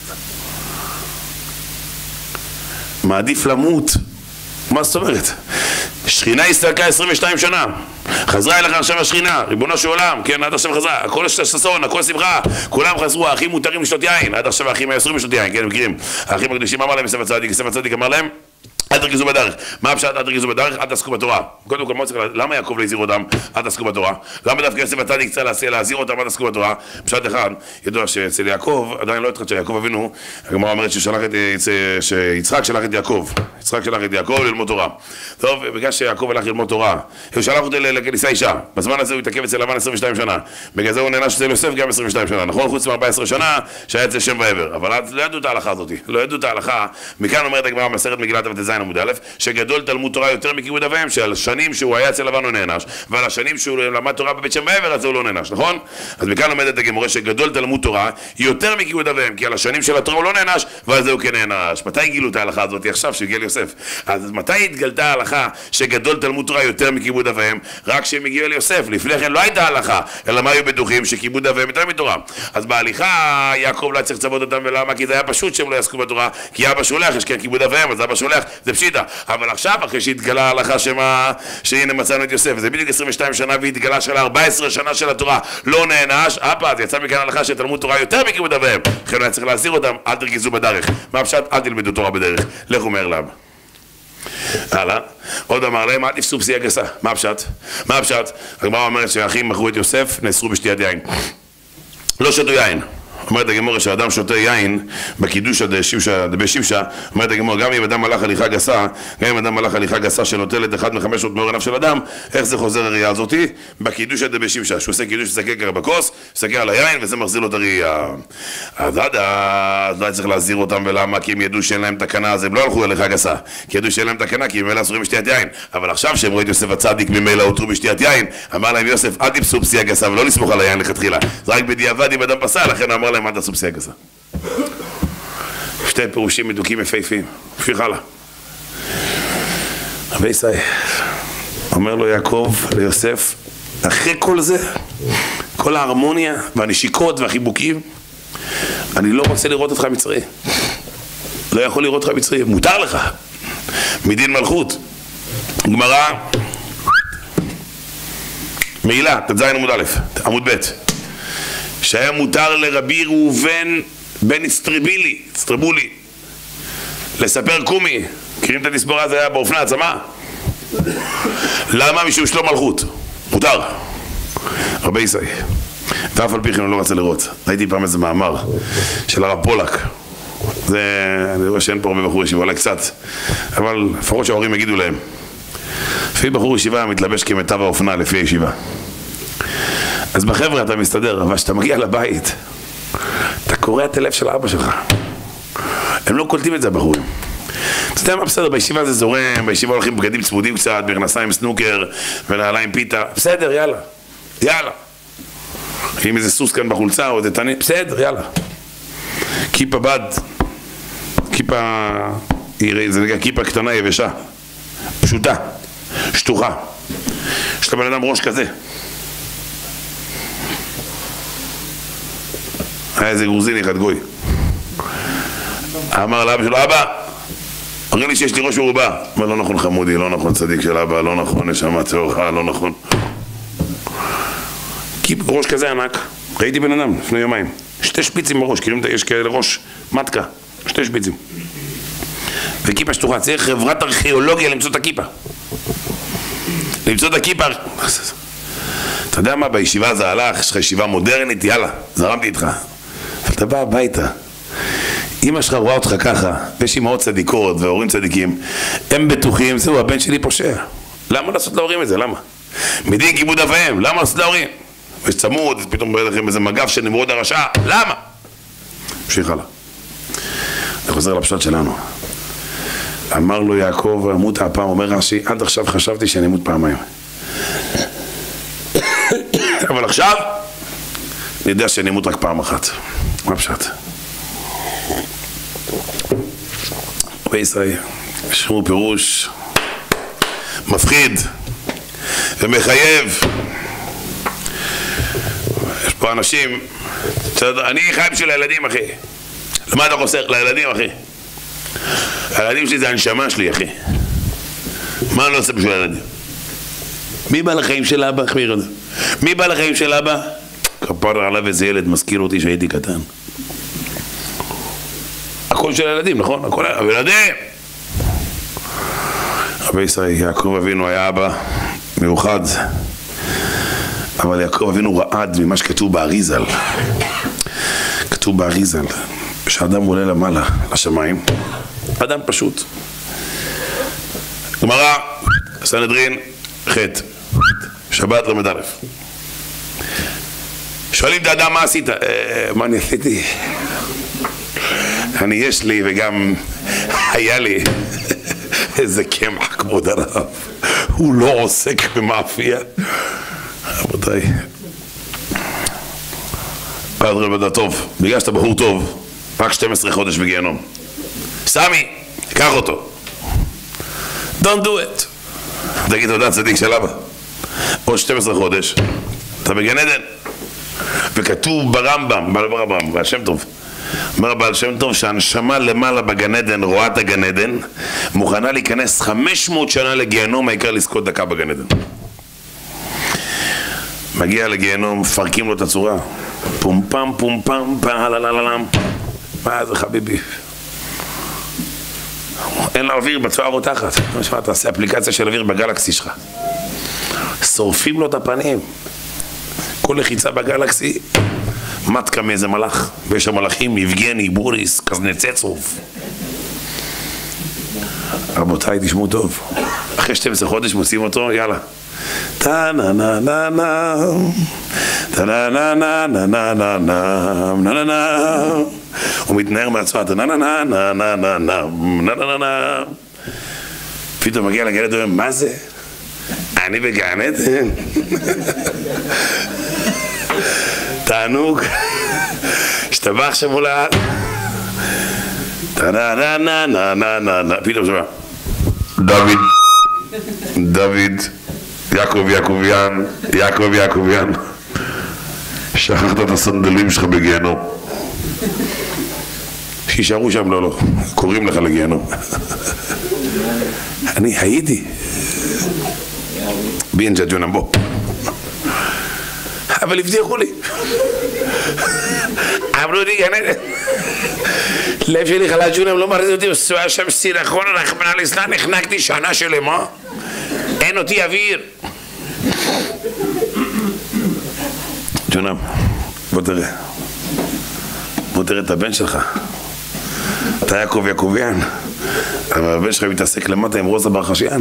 מעדיף למות. מה זאת אומרת? שכינה הסתלקה 22 שנה, חזרה אליך עכשיו השכינה, ריבונו של עולם, כן, עד עכשיו חזרה, הכל ששון, הכל שמחה, כולם חזרו, האחים מותרים לשתות יין, עד עכשיו האחים האסורים לשתות יין, כן, מכירים, האחים הקדושים אמר להם יוסף הצדיק אמר להם, אל תרכזו בדרך. מה הפשט? אל תרכזו בדרך, אל תעסקו בתורה. קודם כל, למה יעקב להזהיר אותם? אל תעסקו בתורה. למה דווקא יוסף הצדיק צריך להזהיר אותם? אל תעסקו בתורה. פשט אחד, ידוע שאצל יעקב, עדיין לא התחדש יעקב אבינו, הגמרא אומרת שיצחק שלח את יעקב. יצחק שלח את יעקב ללמוד תורה. טוב, בגלל שיעקב הלך ללמוד תורה, הוא שלח אותו לנישא אישה. בזמן הזה הוא התעכב אצל לבן 22 שנה. בגלל זה הוא נענש אצל יוסף גם 22 שנה. נכון? חוץ מ-14 שנה שהיה אצל שם ועבר. אבל לא ידעו את ההלכה הזאת. לא ידעו את ההלכה. מכאן אומרת הגמרא במסכת מגילת ט"ז עמוד א', שגדול תלמוד תורה יותר מכיבוד אב ואם, שעל השנים שהוא היה אצל לבן הוא נענש, ועל השנים שהוא למד תורה בבית שם ועבר, אז הוא לא נענש, נכון? אז מכאן לומדת הגמרא שגדול תלמוד תורה יותר מכיבוד אב ואם, כי על השנים של התורה הוא לא נענש, ועל זה הוא כן נענש. מתי גילו את ההלכה הזאת? עכשיו שהגיע ליוסף. אז מתי התגלתה ההלכה שגדול תלמוד תורה יותר מכיבוד אב ואם? רק כשהם הגיעו ליוסף. לפני כן לא הייתה הלכה, אלא מה היו בטוחים? שכיבוד אב ואם יותר מתורה. אז בהליכה יעקב לא צריך לצוות אותם, ולמה? כי זה היה פשוט שהם לא יעסקו בתורה, כי אבא שולח, יש כאן כיבוד אב ואם, אז אבא שולח, זה פשיטה. אבל עכשיו, אחרי שהתגלה ההלכה שהנה מצאנו את יוסף, זה בדיוק 22 שנה והתגלה של 14 שנה של התורה, לא נענש, אז יצא מכאן ההלכה שתלמוד תורה יותר מכיבוד אב ואם. לכן היה צריך להזהיר אותם, אל תרכזו בדרך. מה הפשט? אל תלמדו תורה בדרך. לכו מהר לעם. הלאה, עוד אמר להם, אל תפסו פסיעה גסה. מה הפשט? מה הפשט? הגמרא אומרת שהאחים מכרו את יוסף, נאסרו בשתיית יין. לא שתו יין. אומרת הגמרא שהאדם שותה יין בקידוש בשמשה, אומרת הגמרא גם אם אדם הלך הליכה גסה, גם אם אדם הלך הליכה גסה שנוטלת 1/5 מאור עיניו של אדם, איך זה חוזר הראייה הזאתי? בקידוש בשמשה, שהוא עושה קידוש וסקר ככה בכוס, סקר על היין וזה מחזיר לו את הראייה. אז עד אז לא צריך להזהיר אותם, ולמה? כי הם ידעו שאין להם תקנה, אז הם לא הלכו הליכה גסה, כי ידעו שאין להם תקנה, כי ממילא אסורים בשתיית יין. אבל עכשיו שהם רואים את יוסף הצדיק ממילא הותרו בשתיית יין, אמר להם יוסף אל תפסו פסיעה גסה ולא לסמוך על היין לכתחילה. זה רק בדיעבד אם אדם פסל, לכן אמר להם אל תעשו פסיעה גסה. שתי פירושים מדוקים יפהפיים. נמשיך הלאה. רבי ישראל אומר לו יעקב ליוסף, אחרי כל זה, כל ההרמוניה והנשיקות והחיבוקים, אני לא רוצה לראות אותך מצרי. לא יכול לראות אותך מצרי. מותר לך מדין מלכות. גמרא מעילה ט"ז עמוד א' עמוד ב', שהיה מותר לרבי ראובן בן אסטרבולי לספר קומי. מכירים את התסבורה? הזה היה באופני העצמה. למה? משום שלא מלכות. מותר. רבי ישראל ואף על פי כן הוא לא רצה לראות. ראיתי פעם איזה מאמר של הרב פולק, זה אני רואה שאין פה הרבה בחור ישיבה, אולי קצת, אבל לפחות שההורים יגידו להם, לפי בחור ישיבה מתלבש כמיטב האופנה לפי הישיבה. אז בחבר'ה אתה מסתדר, אבל כשאתה מגיע לבית אתה קורע את הלב של אבא שלך. הם לא קולטים את זה הבחורים. אתה סתם בסדר, בישיבה זה זורם, בישיבה הולכים בגדים צמודים קצת, מכנסיים סנוקר ונעליים פיתה, בסדר, יאללה, יאללה. אם איזה סוס כאן בחולצה או איזה תנין, בסדר, יאללה. כיפה בד, כיפה, זה נקרא כיפה קטנה יבשה, פשוטה, שטוחה. יש לבן אדם ראש כזה. היה איזה גרוזיני אחד גוי. אמר לאבא שלו, אבא, אומרים לי שיש לי ראש מרובע. אמר, לא נכון חמודי, לא נכון צדיק של אבא, לא נכון נשמה צורך, לא נכון. ראש כזה ענק, ראיתי בן אדם לפני יומיים, 2 שפיצים בראש, יש כאלה ראש מתקה, 2 שפיצים. וכיפה שטוחה, צריך חברת ארכיאולוגיה למצוא את הכיפה. למצוא את הכיפה. אתה יודע מה, בישיבה זה הלך, יש לך ישיבה מודרנית, יאללה, זרמתי איתך. אבל אתה בא הביתה, אמא שלך רואה אותך ככה, ויש אמאות צדיקות והורים צדיקים, הם בטוחים, זהו, הבן שלי פושע. למה לעשות להורים את זה? למה? מדין כיבוד אב ואם, למה לעשות להורים? יש צמוד, פתאום בא לכם איזה מגף של נמרוד הרשע, למה? המשיך הלאה. אני חוזר לפשט שלנו. אמר לו יעקב, אמות הפעם, אומר רש"י, עד עכשיו חשבתי שאני אמות פעמיים. אבל עכשיו, אני יודע שאני אמות רק פעם אחת. מה פשט? בישראל, שמו פירוש מפחיד ומחייב. יש פה אנשים, אני חי בשביל הילדים, אחי. למה אתה חוסך? לילדים, אחי. הילדים שלי זה הנשמה שלי, אחי. מה אני לא עושה בשביל הילדים? מי בא לחיים של אבא? מי בא לחיים של אבא? כפר עליו איזה ילד, מזכיר אותי שהייתי קטן. הכל של הילדים, נכון? הכל הילדים. רבי ישראל, יעקב אבינו היה אבא מיוחד, אבל יעקב אבינו רעד ממה שכתוב באריזל. כתוב באריזל, כשאדם עולה למעלה, לשמיים, אדם פשוט. גמרא, סנהדרין, ח' שבת ל"א. שואלים את האדם, מה עשית? מה אני עשיתי? יש לי וגם היה לי איזה קמח, כבוד הרב. הוא לא עוסק במאפייה. רבותיי, רבדה טוב, בגלל שאתה בחור טוב, רק 12 חודש בגיהנום. סמי, קח אותו. Don't do it. תגיד תודה צדיק של אבא. עוד 12 חודש, אתה בגן עדן. וכתוב ברמב"ם, בעל שם טוב, אומר בעל שם טוב שהנשמה למעלה בגן עדן רואה את הגן עדן, מוכנה להיכנס 500 שנה לגיהנום, העיקר לזכות דקה בגן עדן. מגיע לגיהנום, מפרקים לו את הצורה, פום פם פום פם פעללללם. מה זה חביבי? אין לה אוויר בצועה רותחת. תשמע, תעשה אפליקציה של אוויר בגלקסי שלך, שורפים לו את הפנים. כל לחיצה בגלקסי מתקה מאיזה מלאך, ויש המלאכים יבגני, בוריס, קזנצצוב. רבותיי, תשמעו טוב, אחרי 12 חודש מוצאים אותו, יאללה, טה-נה-נה-נה-נה, טה-נה-נה-נה-נה-נה-נה-נה. הוא מתנער מהצועה, טה-נה-נה-נה-נה-נה-נה-נה. פתאום מגיע לגן עדן, מה זה? אני בגן עדן. תענוג, השתבח שמולה, טה-נה-נה-נה-נה-נה-נה. פתאום שומע, דוד, יעקב יעקוביאן, שכחת את הסנדלים שלך בגיהנום. שישארו שם, לא, קוראים לך לגיהנום. אני הייתי בינג'ה ג'ונמבו, אבל הבטיחו לי, אמרו לי גן עדן, לב שלי חלש ג'ונם, לא מרז אותי, עושה שם סירחון, רחמנא ליצלן, נחנקתי שנה שלמה, אין אותי אוויר. ג'ונם, בוא תראה את הבן שלך, אתה יעקב יעקוביאן, אבל הבן שלך מתעסק למטה עם רוזה בר חשיין.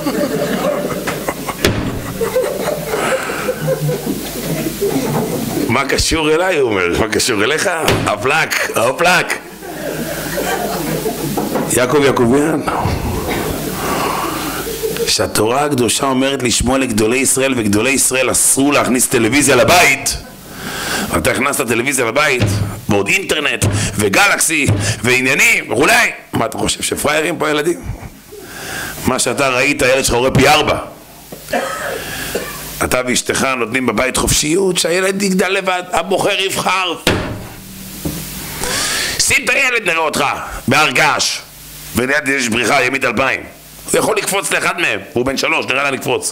מה קשור אליי? הוא אומר, מה קשור אליך? הפלק. יעקב יעקביאן. שהתורה הקדושה אומרת לשמוע לגדולי ישראל, וגדולי ישראל אסרו להכניס טלוויזיה לבית. אתה הכנסת טלוויזיה לבית, ועוד אינטרנט, וגלקסי, ועניינים, וכולי. מה אתה חושב, שפריירים פה ילדים? מה שאתה ראית, הילד שלך רואה פי 4. אתה ואשתך נותנים בבית חופשיות, שהילד יגדל לבד, הבוחר יבחר. שים את הילד, נראה אותך, בהרגש. וליד יש בריחה ימית 2000. הוא יכול לקפוץ לאחד מהם, הוא בן 3, נראה לה לקפוץ.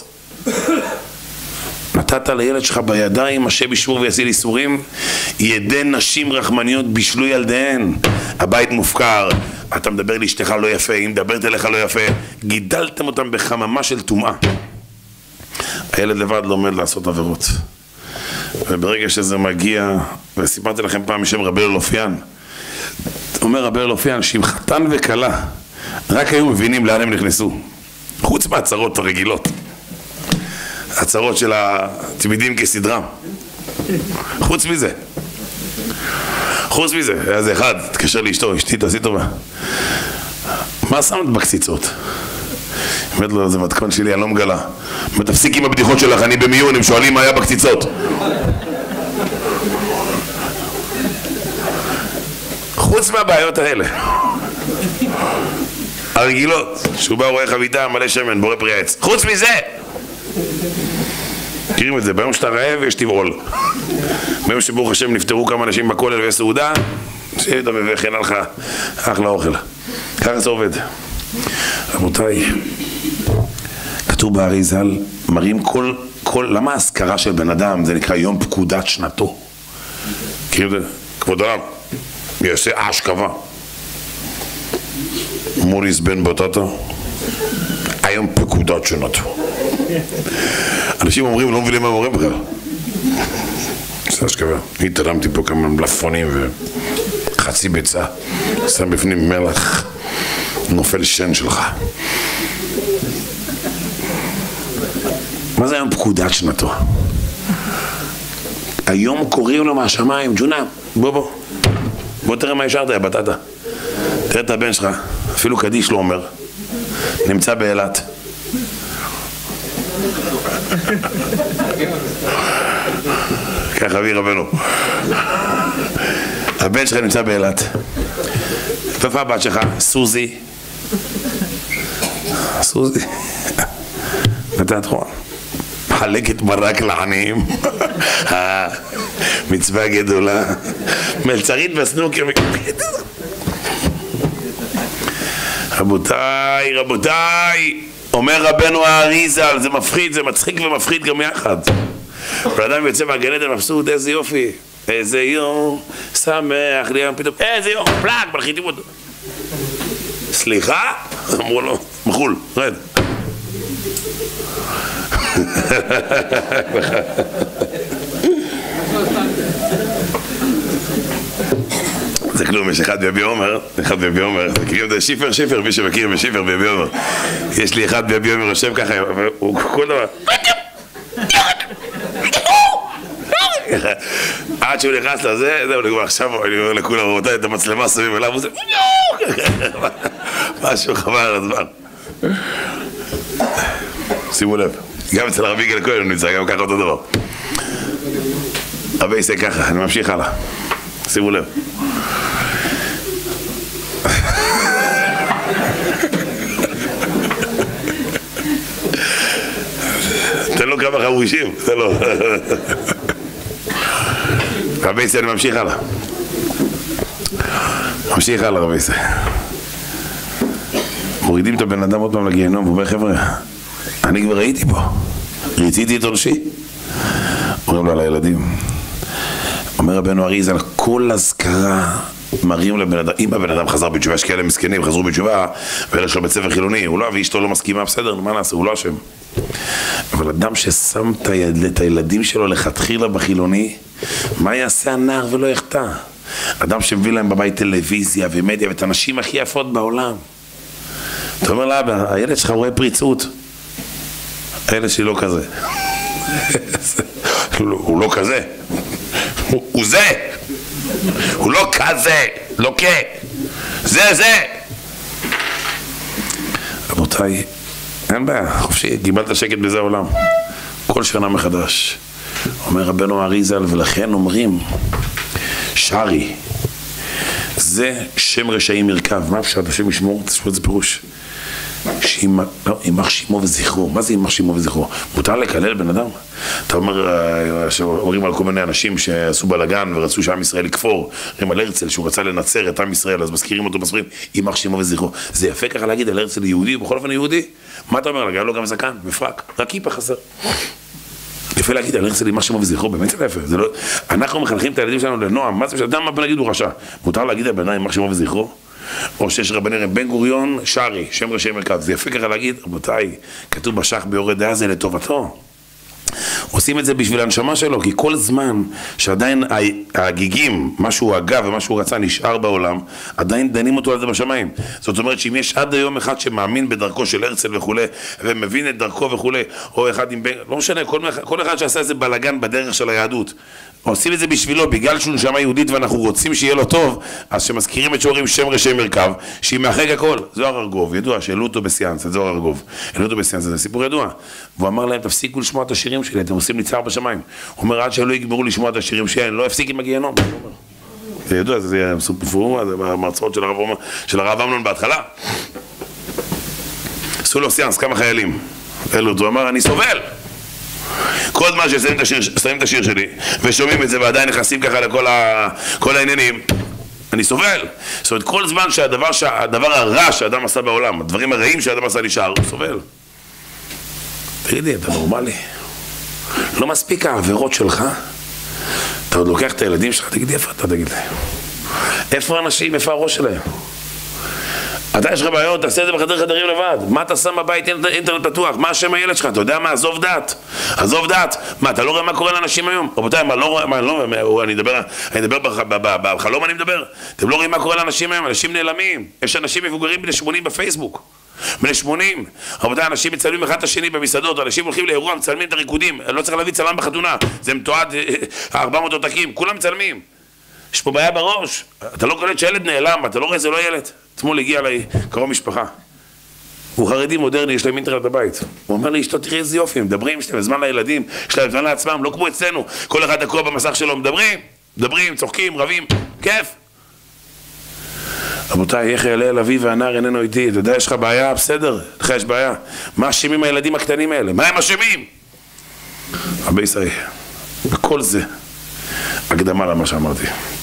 נתת לילד שלך בידיים, השם ישמור ויציל איסורים, ידי נשים רחמניות בישלו ילדיהן. הבית מופקר, אתה מדבר לאשתך לא יפה, היא מדברת אליך לא יפה, גידלתם אותם בחממה של טומאה. הילד לבד לומד לעשות עבירות. וברגע שזה מגיע, וסיפרתי לכם פעם משם רבי אלופיאן, אומר רבי אלופיאן שאם חתן וכלה רק היו מבינים לאן הם נכנסו, חוץ מהצרות הרגילות, הצרות של התמידים כסדרם, חוץ מזה, היה זה אחד, תתקשר לאשתו, אשתי תעשי טובה, מה שמת בקציצות? אומרת לו, זה מתכון שלי, אני לא מגלה. תפסיק עם הבדיחות שלך, אני במיון, הם שואלים מה היה בקציצות. חוץ מהבעיות האלה הרגילות, שהוא בא רואה חביתה מלא שמן, בורא פרי עץ, חוץ מזה מכירים את זה, ביום שאתה רעב יש תבעול, ביום שברוך השם נפטרו כמה אנשים בכולל ויש סעודה, שאתה מבחן עליך אחלה אוכל. ככה זה עובד. רבותיי, כתוב באריזה, מראים למה ההזכרה של בן אדם זה נקרא יום פקודת שנתו? מכירים את זה? כבוד הרב יעשה אשכבה מוריס בן בטטה היום פקודת שנתו. אנשים אומרים, לא מבינים מה אומרים בכלל. זה אשכבה. התעלמתי פה כמה מלפונים וחצי ביצה, שם בפנים מלח, נופל שן שלך. מה זה היום פקודת שנתו? היום קוראים לו מהשמיים, ג'ונה, בוא תראה מה השארת יא בטטה. תראה את הבן שלך, אפילו קדיש לא אומר, נמצא באילת. ככה אבי רבנו, הבן שלך נמצא באילת. איפה הבת שלך? סוזי. סוזי בתיאטרון מחלקת מרק לעניים. מצווה גדולה, מלצרית בסנוקר. רבותיי, אומר רבנו האריזל, זה מפחיד, זה מצחיק ומפחיד גם יחד. ואדם יוצא מהגן עדן מבסוט, איזה יופי, איזה יום שמח, פתאום איזה יום, פלאק, מלחיתים אותו. סליחה? אמרו לו, מחול, רד. זה כלום, יש אחד ביבי עומר, מכירים את זה שיפר, מי שמכיר בשיפר ביבי עומר, יש לי אחד ביבי עומר יושב ככה, הוא כל דבר עד שהוא נכנס לזה, זהו, נגמר עכשיו, אני אומר לכולם, רבותיי, את המצלמה סביב אליו, הוא זה משהו חבל על הזמן. שימו לב, גם אצל הרב יגאל כהן הוא נמצא, גם ככה אותו דבר. רבי יעשה ככה, אני ממשיך הלאה, שימו לב. תן לו כמה חרושים, תן לו. רבי יעשה, אני ממשיך הלאה. רבי יעשה. מורידים את הבן אדם עוד פעם לגיהנום, הוא אומר, חבר'ה, אני כבר הייתי פה, ריציתי את עונשי. אומרים לו על הילדים. אומר רבנו אריזל, כל הזכרה מראים לבן אדם, אם הבן אדם חזר בתשובה, יש כאלה מסכנים, חזרו בתשובה, ואלה שלו בית ספר חילוני, הוא לא, ואשתו לא מסכימה, בסדר, מה נעשה, הוא לא אשם. אבל אדם ששם את הילדים שלו לכתחילה בחילוני, מה יעשה הנער ולא יחטא? אדם שמביא להם בבית טלוויזיה ומדיה ואת הנשים הכי יפות בעולם. אתה אומר לאבא, הילד שלך רואה פריצות, הילד שלי לא כזה. הוא לא כזה, הוא זה, הוא לא כזה, לא כ, זה. רבותיי, אין בעיה, חופשי, קיבלת שקט בזה העולם. כל שנה מחדש. אומר רבנו אריזל, ולכן אומרים, שרי, זה שם רשעים מרכב. מה אפשר? השם ישמור? תשמעו את זה פירוש. יימח שמו וזכרו. מה זה יימח שמו וזכרו? מותר לקלל בן אדם? אתה אומר, אומרים על כל מיני אנשים שעשו בלגן ורצו שעם ישראל לכפור, אומרים על הרצל שהוא רצה לנצר את עם ישראל, אז מזכירים אותו בספרים, יימח שמו וזכרו. זה יפה ככה להגיד על הרצל יהודי, בכל אופן יהודי. מה אתה אומר? לגלל לו גם זקן, מפרק, רק כיפה חסר. יפה להגיד על הרצל יימח שמו וזכרו, באמת זה יפה. אנחנו מחנכים את הילדים שלנו לנועם, מה זה שאדם מה נגיד הוא רשע? מותר להגיד על בן אדם יימח שמו וזכרו? או שיש רבני בן גוריון, שרי, שם ראשי מרכז. זה יפה ככה להגיד, רבותיי, כתוב בשח ביורה דעה זה לטובתו. עושים את זה בשביל הנשמה שלו, כי כל זמן שעדיין הגיגים, משהו אגב ומשהו רצה נשאר בעולם, עדיין דנים אותו על זה בשמיים. זאת אומרת שאם יש עד היום אחד שמאמין בדרכו של הרצל וכו' ומבין את דרכו וכו', או אחד עם בן, לא משנה, כל אחד שעשה איזה בלגן בדרך של היהדות, עושים את זה בשבילו, בגלל שהוא נשמה יהודית ואנחנו רוצים שיהיה לו טוב, אז שמזכירים את שאומרים שם ראשי מרכב, שהיא מאחרי הכל. זוהר ארגוב, ידוע, שאלו אותו בסיאנס, את זוהר ארגוב. העלו אותו בסיאנס, זה סיפור ידוע. והוא אמר להם, תפסיקו לשמוע את השירים שלי, אתם עושים לי צער בשמיים. הוא אומר, עד שלא יגמרו לשמוע את השירים שלי, אני לא אפסיק עם הגיהנום. זה ידוע, זה סופפור, זה מהרצאות של הרב אמנון בהתחלה. עשו לו סיאנס, כמה חיילים. הוא אמר, אני סובל. כל זמן ששמים את השיר שלי ושומעים את זה ועדיין נכנסים ככה לכל העניינים, אני סובל. זאת אומרת, כל זמן שהדבר הרע שהאדם עשה בעולם, הדברים הרעים שהאדם עשה נשאר, הוא סובל. תגידי, אתה נורמלי? לא מספיק העבירות שלך? אתה עוד לוקח את הילדים שלך, תגידי, איפה אתה, תגיד לי? איפה האנשים, איפה הראש שלהם? אתה יש לך בעיות, תעשה את זה בחדר חדרים לבד. מה אתה שם בבית אינטרנט פתוח? מה השם הילד שלך? אתה יודע מה? עזוב דת. עזוב דת. מה, אתה לא רואה מה קורה לאנשים היום? רבותיי, מה, לא רואה, אני מדבר בחלום, אני מדבר. אתם לא רואים מה קורה לאנשים היום? אנשים נעלמים. יש אנשים מבוגרים בני 80 בפייסבוק. בני 80. רבותיי, אנשים מצלמים אחד את השני במסעדות, אנשים הולכים לאירוע, מצלמים את הריקודים. לא צריך להביא צלם בחתונה. זה מתועד 400 עותקים. כולם מצלמים. יש פה בעיה בראש. אתה לא קולט שילד נעלם, אתה לא רואה, זה לא ילד. אתמול הגיע אליי קרוב משפחה. הוא חרדי מודרני, יש להם אינטרנט בבית. הוא אומר לי, אשתו, תראי איזה יופי, מדברים, יש להם זמן לילדים, יש להם זמן לעצמם, לא כמו אצלנו. כל אחד תקוע במסך שלו, מדברים, צוחקים, רבים, כיף. רבותיי, איך יעלה אל אבי והנער איננו איתי? אתה יודע, יש לך בעיה? בסדר, לך יש בעיה. מה אשמים הילדים הקטנים האלה? מה הם אשמים? רבי ישראל, בכל זה, הקדמה למה שאמרתי.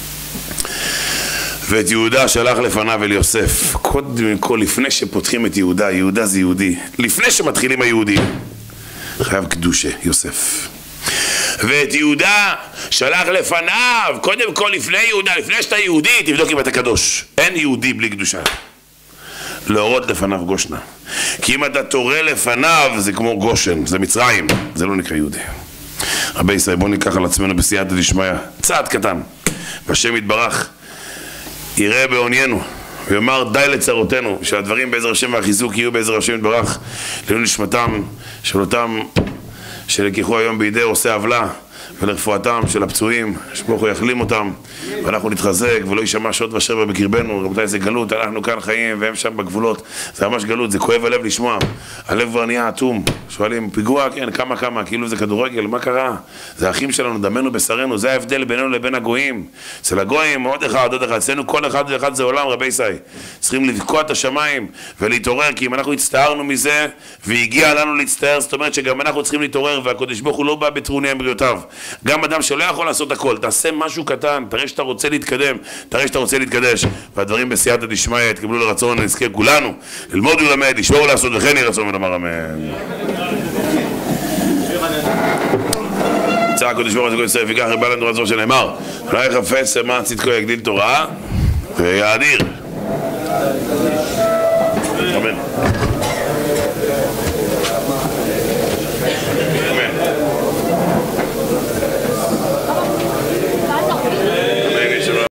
ואת יהודה שלח לפניו אל יוסף. קודם כל, לפני שפותחים את יהודה, יהודה זה יהודי. לפני שמתחילים היהודים, חייב קדושה, יוסף. ואת יהודה שלח לפניו, קודם כל לפני יהודה, לפני שאתה יהודי, תבדוק אם אתה קדוש. אין יהודי בלי קדושה. להורות לפניו גושנה. כי אם אתה תורה לפניו, זה כמו גושן, זה מצרים, זה לא נקרא יהודי. רבי ישראל, בוא ניקח על עצמנו בסייעתא דשמיא, צעד קטן, והשם יתברך יראה בעוניינו ויאמר די לצרותינו, שהדברים בעזר השם והחיזוק יהיו בעזר השם יתברך לעילוי נשמתם של אותם שלקחו היום בידי עושי עוולה, ולרפואתם של הפצועים, שברוך הוא יחלים אותם, ואנחנו נתחזק ולא יישמע שוד ושבר בקרבנו. רבותיי, זה גלות, אנחנו כאן חיים והם שם בגבולות, זה ממש גלות, זה כואב הלב לשמוע, הלב כבר נהיה אטום. שואלים, פיגוע, כן, כמה, כאילו זה כדורגל, מה קרה? זה האחים שלנו, דמנו בשרנו, זה ההבדל בינינו לבין הגויים. אצל הגויים, עוד אחד, אצלנו כל אחד ואחד זה עולם, רבי ישראל. צריכים לבקוע את השמיים ולהתעורר, כי אם אנחנו הצטערנו מזה והגיע לנו להצטער, זאת אומרת שגם אנחנו צריכים להתעורר, והקדוש ברוך הוא לא בא בטרוני אמריותיו. גם אדם שלא יכול לעשות הכל, תעשה משהו קטן, תראה שאתה רוצה להתקדם, תראה שאתה רוצה להתקדש, והדברים בסייעתא דשמיא יתקבלו לרצון, נזכה כולנו ללמוד ולמד, לשמור ולעשות, וכן יהי רצון ונאמר אמן. צעק הקדוש ברוך הוא יוסף, ייקח רבה לנו תורה זו שנאמר, לא יחפש למען צדקו יגדיל תורה ויאדיר.